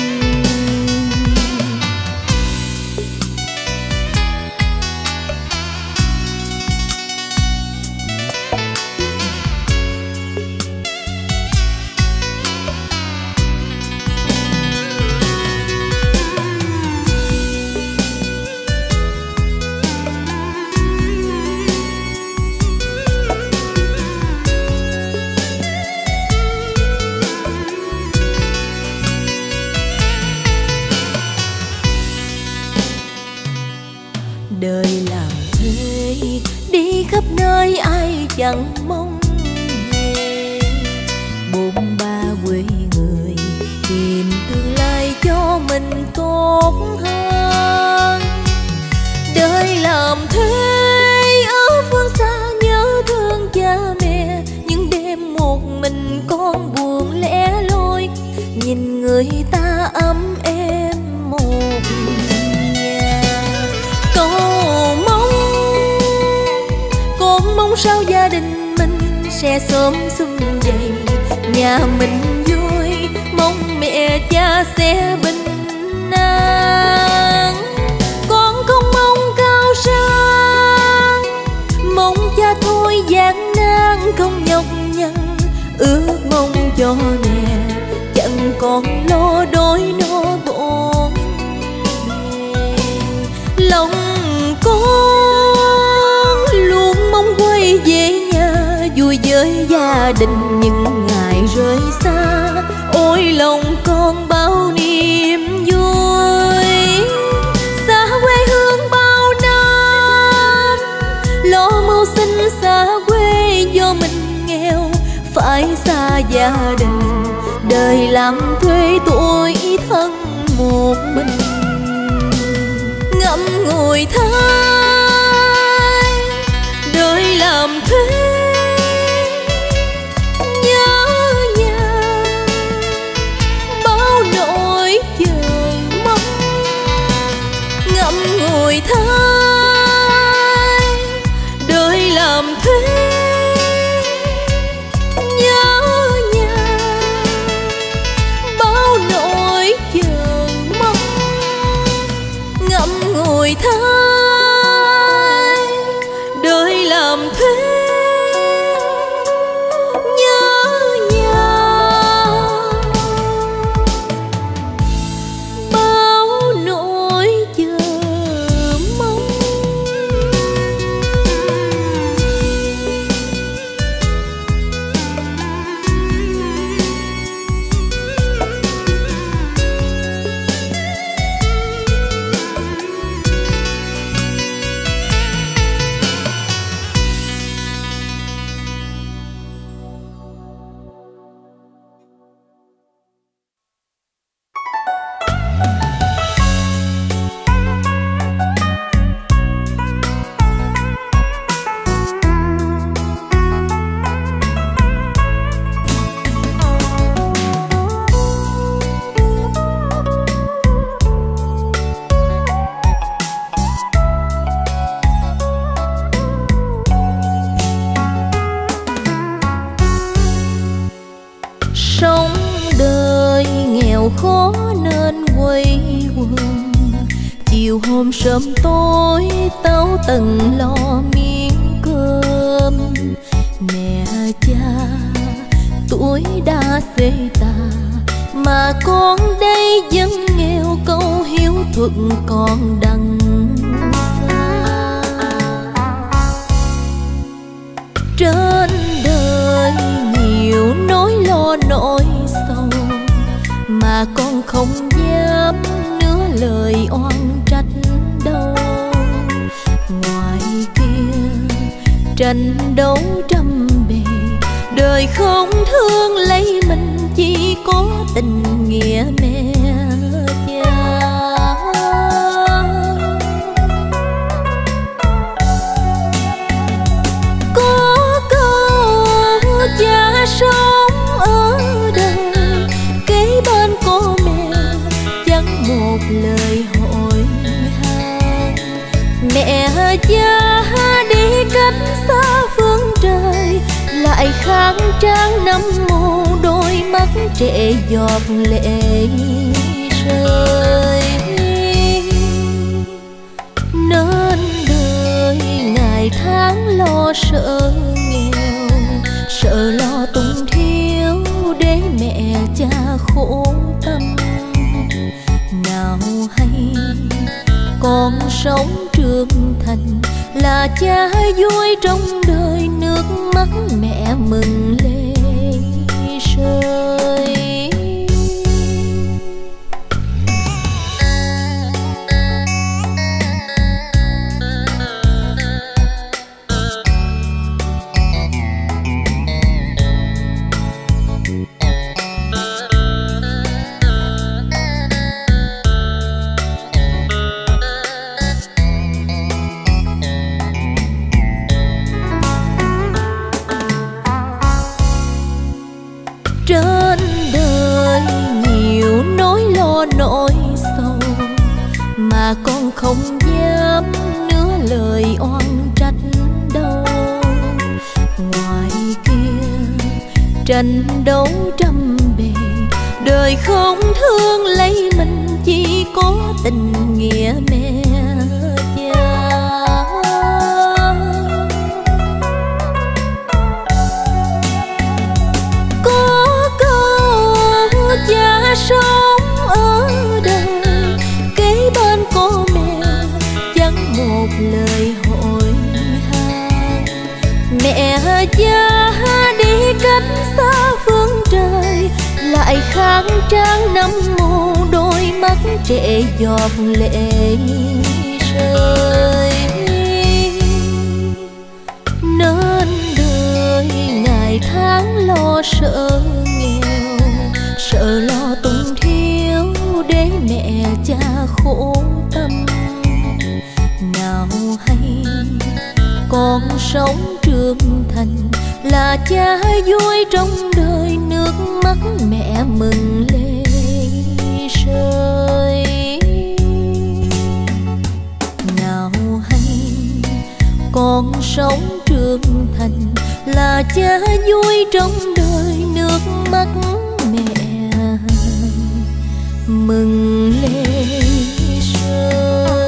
Đời làm thuê đi khắp nơi ai chẳng mong về, bôn ba quê người tìm tương lai cho mình tốt hơn. Đời làm thuê ở phương xa nhớ thương cha mẹ, những đêm một mình con buồn lẻ loi, nhìn người ta ấm êm một nhà. Cầu mong, con mong sao gia đình mình sum vầy. Nhà mình vui, mong mẹ cha sẽ bình an. Con không mong cao sang, mong cha thôi gian nan không nhọc nhằn. Ước mong cho mẹ chẳng còn lo đói no bụng. Lòng con luôn mong quay về nhà, vui với gia đình những ngày rời xa. Ôi lòng con bao niềm vui, xa quê hương bao năm, lo mưu sinh xa quê do mình nghèo. Phải xa gia đình, đời làm thuê tuổi thân một mình. Ngậm ngùi thay đời làm thuê, nhớ nhà bao nỗi chờ mong. Ngậm ngùi thay đời làm thuê, nhớ nhà bao nỗi chờ mong. Ngậm ngùi thay đời làm thuê, nhớ nhà bao nỗi chờ mong. Sống đời nghèo khó nên quay quần, chiều hôm sớm tối táo tần lo miếng cơm. Mẹ cha tuổi đã xế tà, mà con đây vẫn nghèo câu hiếu thuận còn đằng xa. Trên đời nhiều nỗi lo nỗi sầu, mà con không dám nửa lời oan trách đâu. Ngoài kia tranh đấu trăm bề, đời không thương lấy mình, chỉ có tình nghĩa mẹ cha. Có câu cha sống ở đời, kế bên có mẹ chẳng một lời hỏi han. Mẹ cha đi cách xa phương trời, lại khang trang năm màu đôi mắt trệ giọt lệ rơi. Nên đời ngày tháng lo sợ nghèo, sợ lo túng thiếu để mẹ cha khổ tâm. Nào hay con sống trưởng thành, là cha vui trong đời, nước mắt mẹ mừng lệ rơi. Trên đời nhiều nỗi lo nỗi sầu, mà con không dám nửa lời oan trách đâu. Ngoài kia tranh đấu trăm bề, đời không thương lấy mình, chỉ có tình nghĩa mẹ cha. Có câu cha sống ở đời, kế bên có mẹ chẳng một lời hỏi han. Mẹ cha đi cách xa phương trời, lại kháng trang năm mồ, đôi mắt trẻ giọt lệ rơi. Nên đời ngày tháng lo sợ nghèo, sợ lo túng thiếu để mẹ cha khổ tâm. Nào hay con sống trưởng thành, là cha vui trong đời, nước mắt mẹ mừng lệ rơi. Nào hay con sống trưởng thành, là cha vui trong đời, nước mắt mẹ mừng lệ rơi.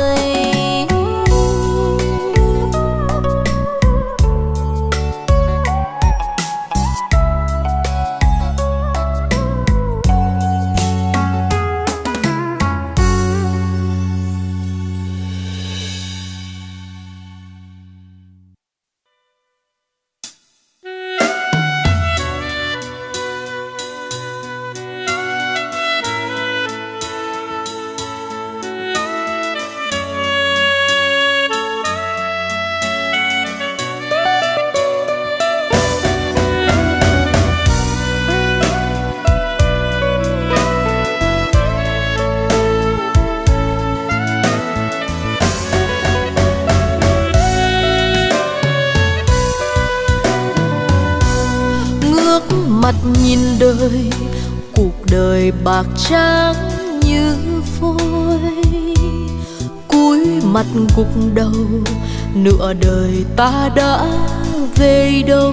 Mặt nhìn đời, cuộc đời bạc trắng như phôi. Cúi mặt gục đầu, nửa đời ta đã về đâu.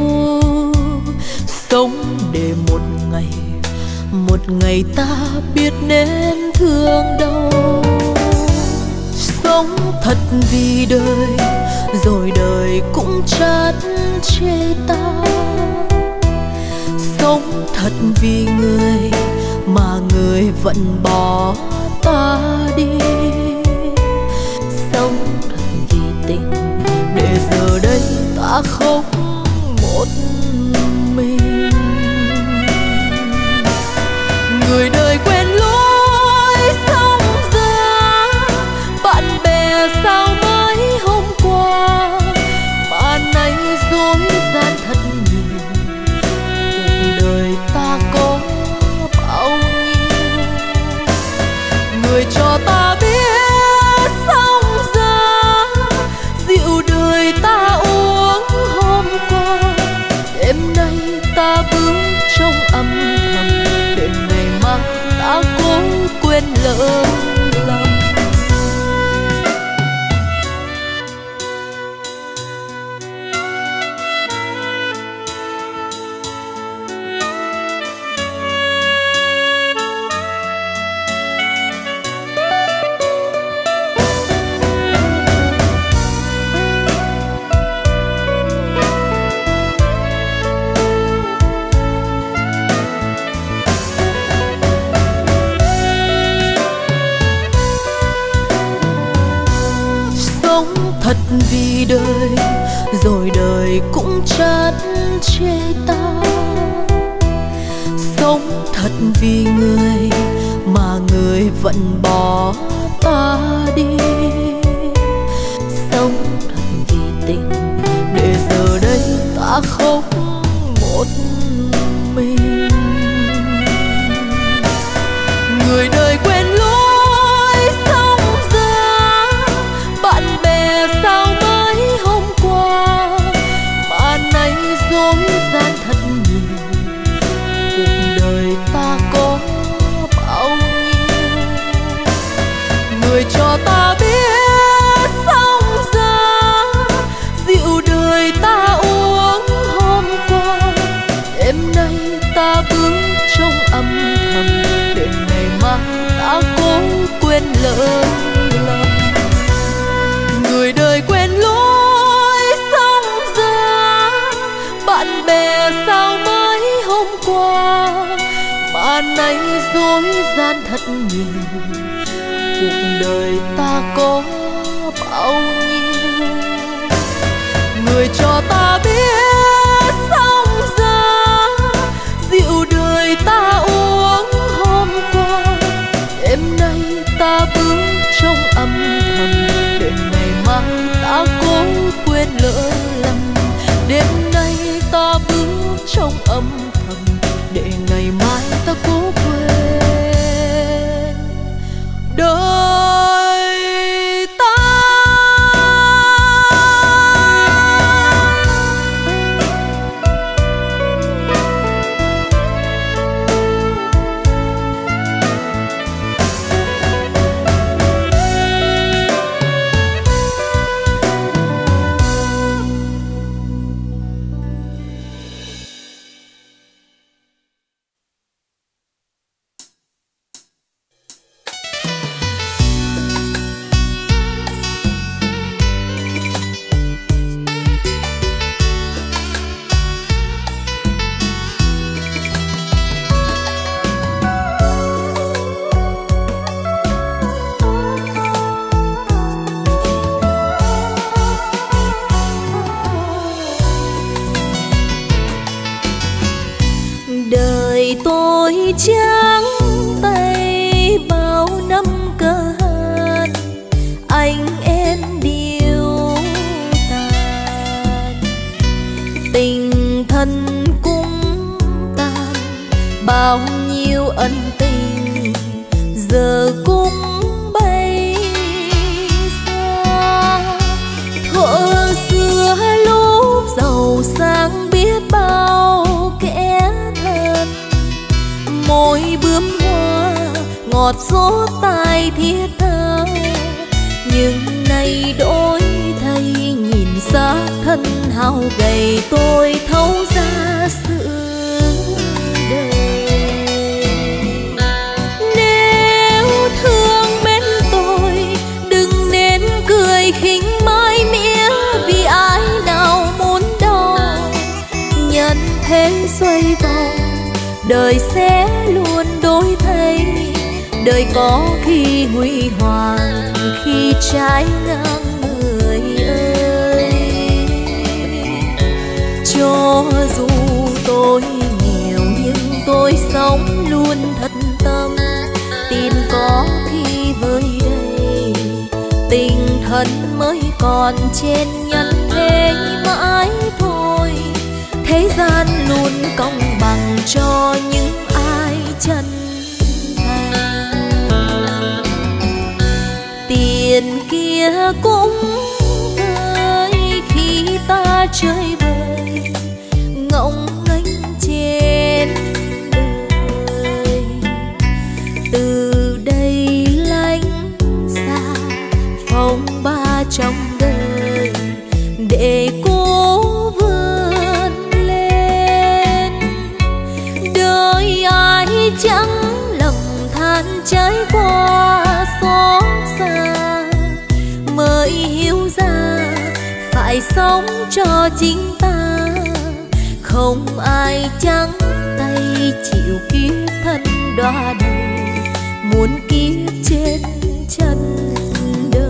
Sống để một ngày, một ngày ta biết nên thương đâu. Sống thật vì đời, rồi đời cũng chán chê ta. Sống thật vì người, mà người vẫn bỏ ta đi. Sống thật vì tình, để giờ đây ta khóc một mình. Người đời quên lối sống ra, bạn bè sao mới hôm qua, mà nay dối gian thật nhiều. Đời ta có bao nhiêu người cho ta biết sống ra, rượu đời ta uống hôm qua. Đêm nay ta bước trong âm thầm, để ngày mai ta cố quên lỡ lòng. Thật vì đời, rồi đời cũng chán chê ta. Sống thật vì người, mà người vẫn bỏ ta đi. Sống thật vì tình, để giờ đây ta khóc một mình. Người đời quên lối sống ra, bạn bè sao mới hôm qua, mà nay dối gian thật nhiều. Cuộc đời ta có bao nhiêu người cho ta biết sống ra, rượu đời ta uống hôm qua. giờ sao mới hôm qua mà nay dối gian thật nhiều. Cuộc đời ta có bao nhiêu người cho ta biết sóng gió dịu đời ta uống hôm qua. Đêm nay ta bước trong âm thầm để ngày mai ta cố quên lỡ lầm. Đêm nay ta bước trong âm thầm để ngày mai ta cố quên đời ta. Tôi trắng tay bao năm cơ hàn, anh em điêu tàn. Tình thân cũng tan, bao nhiêu ân tình giờ cũng bay xa. Thuở xưa lúc giàu sang biết bao kẻ thân, môi bướm hoa ngọt gió tai thiết tha. Nhưng nay đổi thay nhìn xa thân hao gầy, tôi thấu ra sự đời. Nếu thương mến tôi đừng nên cười khinh mãi mía, vì ai nào muốn đau. Nhân thế xoay vòng đời sẽ luôn đổi thay, đời có khi huy hoàng khi trái ngang người ơi. Cho dù tôi nghèo nhưng tôi sống luôn thật tâm, tin có khi với đây tình thân mới còn trên nhân thế mãi thôi. Thế gian luôn công bằng cho những ai chân thành. Tiền kia cũng vơi khi ta chơi bời, ngọng nghênh trên đời. Từ đây lánh xa phong ba trong đời để cố vươn lên. Đời ai chẳng lầm than trải qua xót xa, mới hiểu ra phải sống cho chính ta. Không ai trắng tay chịu kiếp thân đọa đầu, muốn kiếp trên chân đời.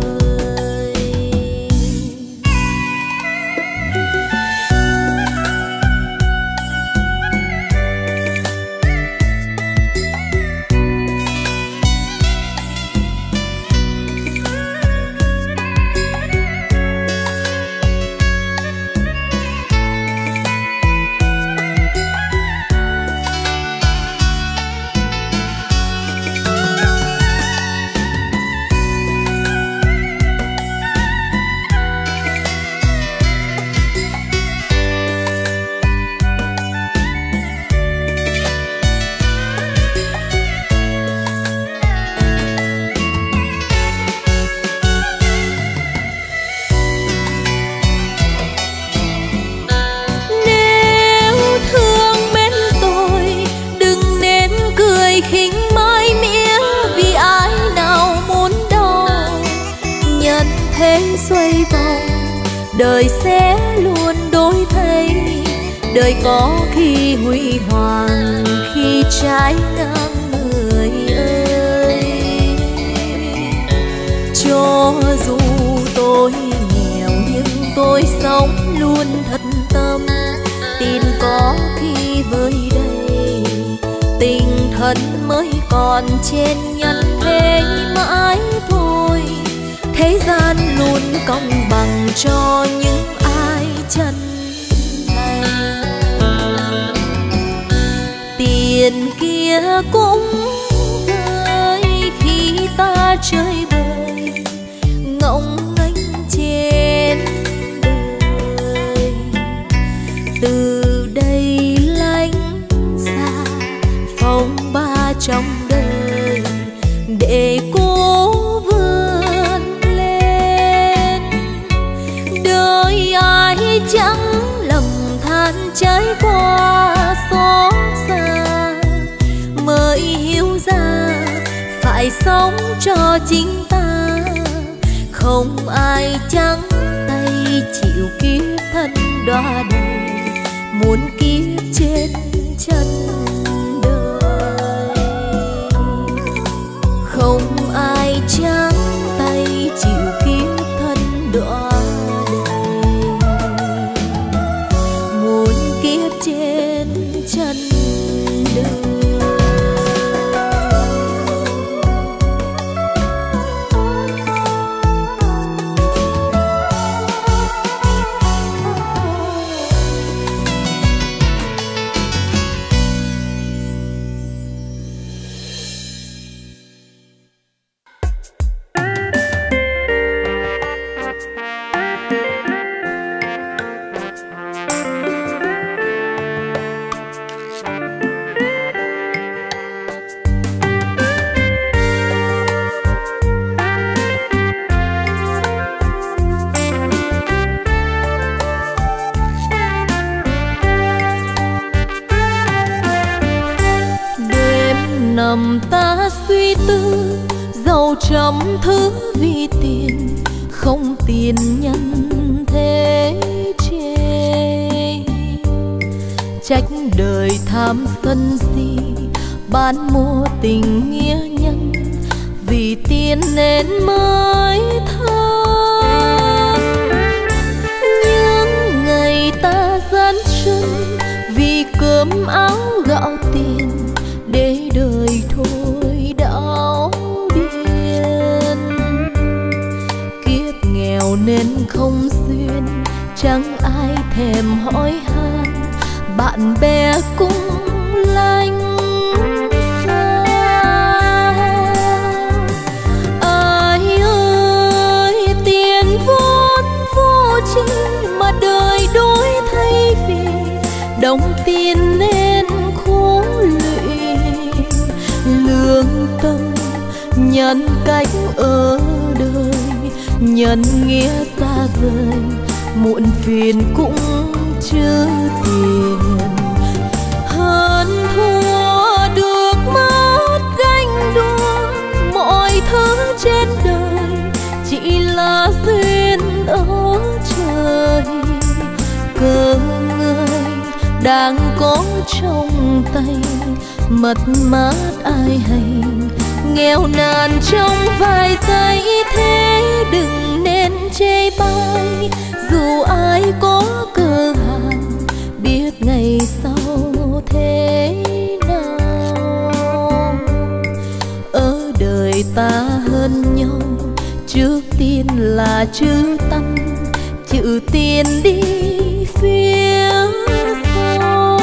đời sẽ luôn đổi thay, đời có khi huy hoàng, khi trái ngang người ơi. Cho dù tôi nghèo nhưng tôi sống luôn thật tâm, tin có khi với đây tình thân mới còn trên nhân thế mãi thôi. Thế gian luôn công bằng cho những ai chân thành. Tiền kia cũng vơi khi ta chơi bời ngông nghênh trên đời. Từ đây lánh xa phong ba trong đời để cố vươn lên. Đời ai chẳng lầm than trải qua xót xa, mới hiểu ra phải sống cho chính ta. Không ai trắng tay chịu kiếp thân đọa đời, muốn kiếp trên chân đời. Không ai trắng tay chịu kiếp thân đọa đời, muốn kiếp trên chân đời. Nằm ta suy tư dầu trăm thứ vì tiền, không tiền nhân thế chê. Trách đời tham sân si bán mua tình nghĩa nhân, vì tiền nên mới than. Những ngày ta gian chân vì cơm áo gạo tiền, để đời thôi đảo điên. Kiếp nghèo nên không duyên, chẳng ai thèm hỏi han, bạn bè cũng lánh xa. Ai ơi tiền vốn vô tri, mà đời đổi thay vì đồng tiền nên khổ lụy. Lương tâm nhân cách ở đời, nhân nghĩa xa vời, muộn phiền cũng chưa tiền. Hơn thua được mất ganh đua, mọi thứ trên đời chỉ là duyên ở trời. Cơ người đang có trong tay, mất mát ai hay, nghèo nàn trong vài giây. Thế đừng nên chê bai, dù ai có cơ hàn, biết ngày sau thế nào. Ở đời ta hơn nhau, trước tiên là chữ tâm, chữ tiền đi phía sau.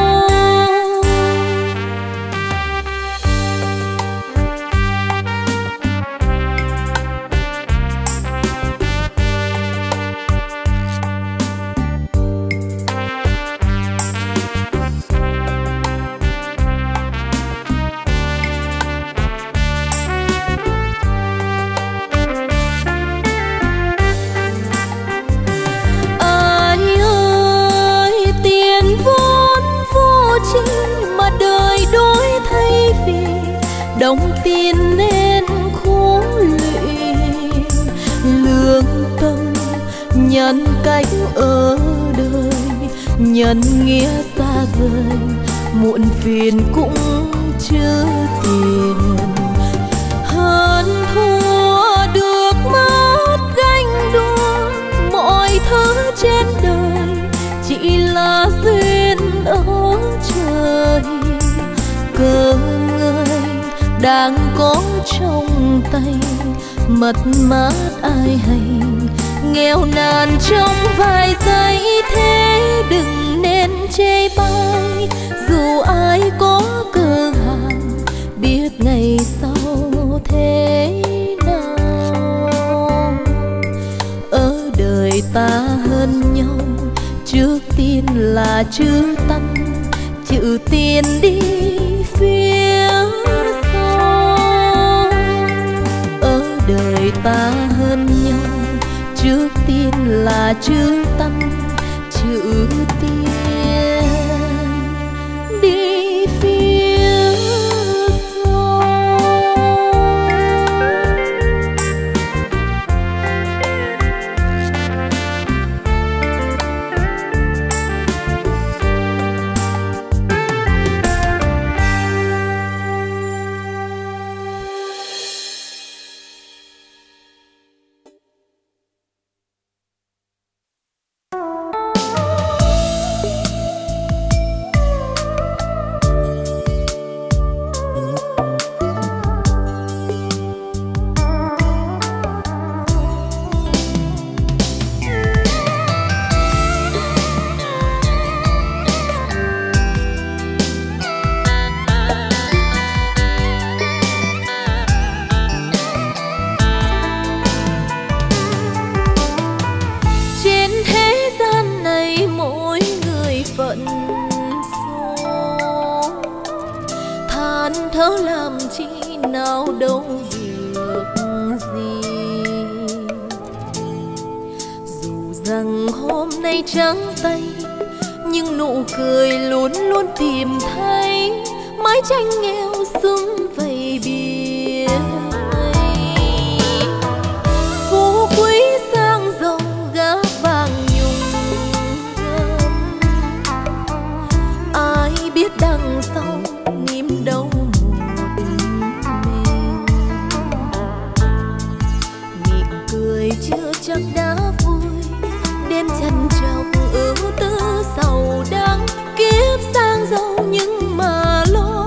Mà đời đổi thay vì đồng tiền nên khổ lụy. Lương tâm nhân cách ở đời, nhân nghĩa xa vời, muộn phiền cũng chưa tiền. Hơn thua được mất ganh đua, mọi thứ trên đời chỉ là duyên ở trời. Cớ người đang có trong tay, mất mát ai hay, nghèo nàn trong vài giây. Thế đừng nên chê bai, dù ai có cơ hàng biết ngày sau thế nào. Ở đời ta hơn nhau, trước tiên là chữ tâm, chữ tiền đi phía sau. Ở đời ta hơn nhau, trước tiên là chữ tâm, chữ tiền đi phía sau. Thớ làm chi nào đâu được gì, dù rằng hôm nay trắng tay nhưng nụ cười luôn luôn tìm thấy. Mái tranh nghèo súng vầy bìa, phú quý sang giàu gác vàng nhung gấm. Ai biết đằng sau niềm đau chưa chắc đã vui, đêm trằn trọc ưu tư sầu đắng. Kiếp sang giàu nhưng mà lo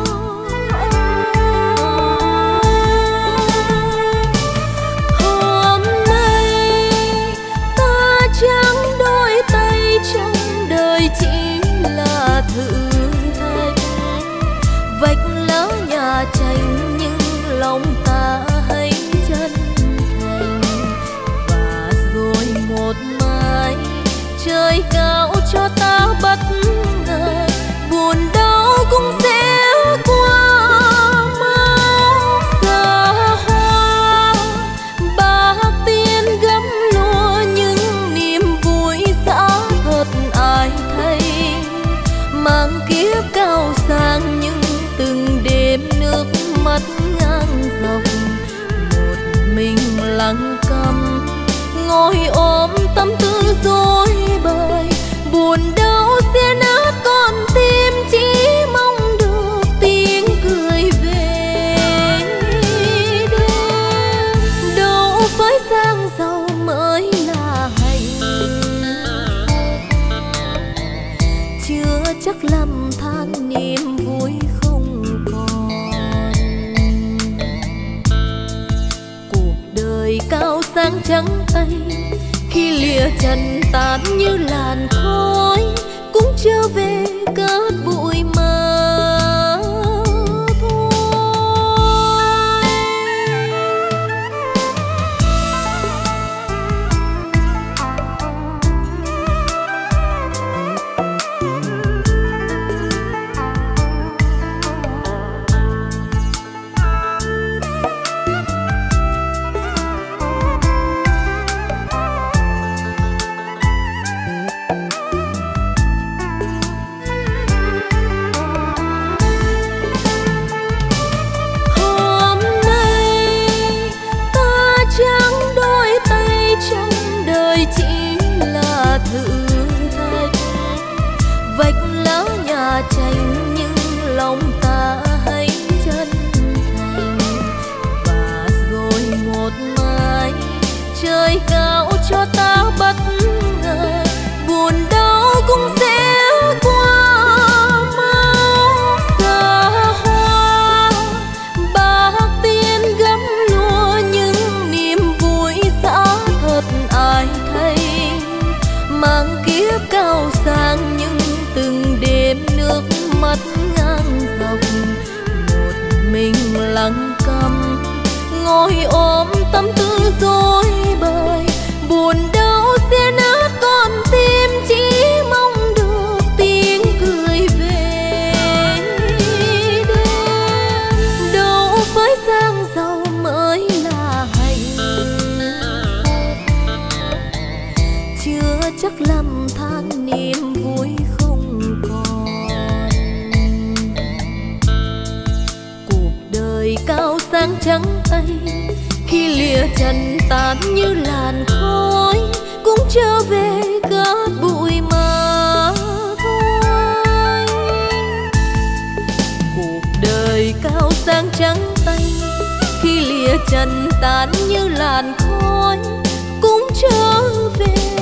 hôm nay ta chẳng đôi tay, trong đời chỉ là thử thách. Vạch lá nhà tranh nhưng lòng ta hay chân một mai trời cao cho ta bất ngờ. Buồn đau cũng sẽ qua mau xa hoa, bạc tiền gấm lúa những niềm vui xã thật ai thấy. Mang kiếp cao sang nhưng từng đêm nước mắt ngang dọc, một mình lặng câm ngồi ôm tâm tư rối bời. Buồn đau sẽ nát con tim, chỉ mong được tiếng cười về đêm. Đâu phải sang giàu mới là hạnh phúc, chưa chắc lầm than niềm vui không còn. Cuộc đời cao sang trắng tay, khi lìa trần tan như làn khói, cũng trở về cát bụi mà thôi. đời cao cho ta bất ngờ, buồn đau cũng sẽ qua mau. Xa hoa bạc tiên gấm lúa, những niềm vui xã thật ai thấy. Mang kiếp cao sang những từng đêm nước mắt ngang dọc, một mình lặng câm ngồi ôm tâm tư rối bời. Buồn đau sẽ nát con tim, chỉ mong được tiếng cười về đêm. Đâu phải sang giàu mới là hạnh phúc, chưa chắc lầm than niềm vui không còn. Cuộc đời cao sang trắng tay, khi lìa trần tan như làn khói, cũng trở về cát bụi mà thôi. Cuộc đời cao sang trắng tay, khi lìa trần tan như làn khói, cũng trở về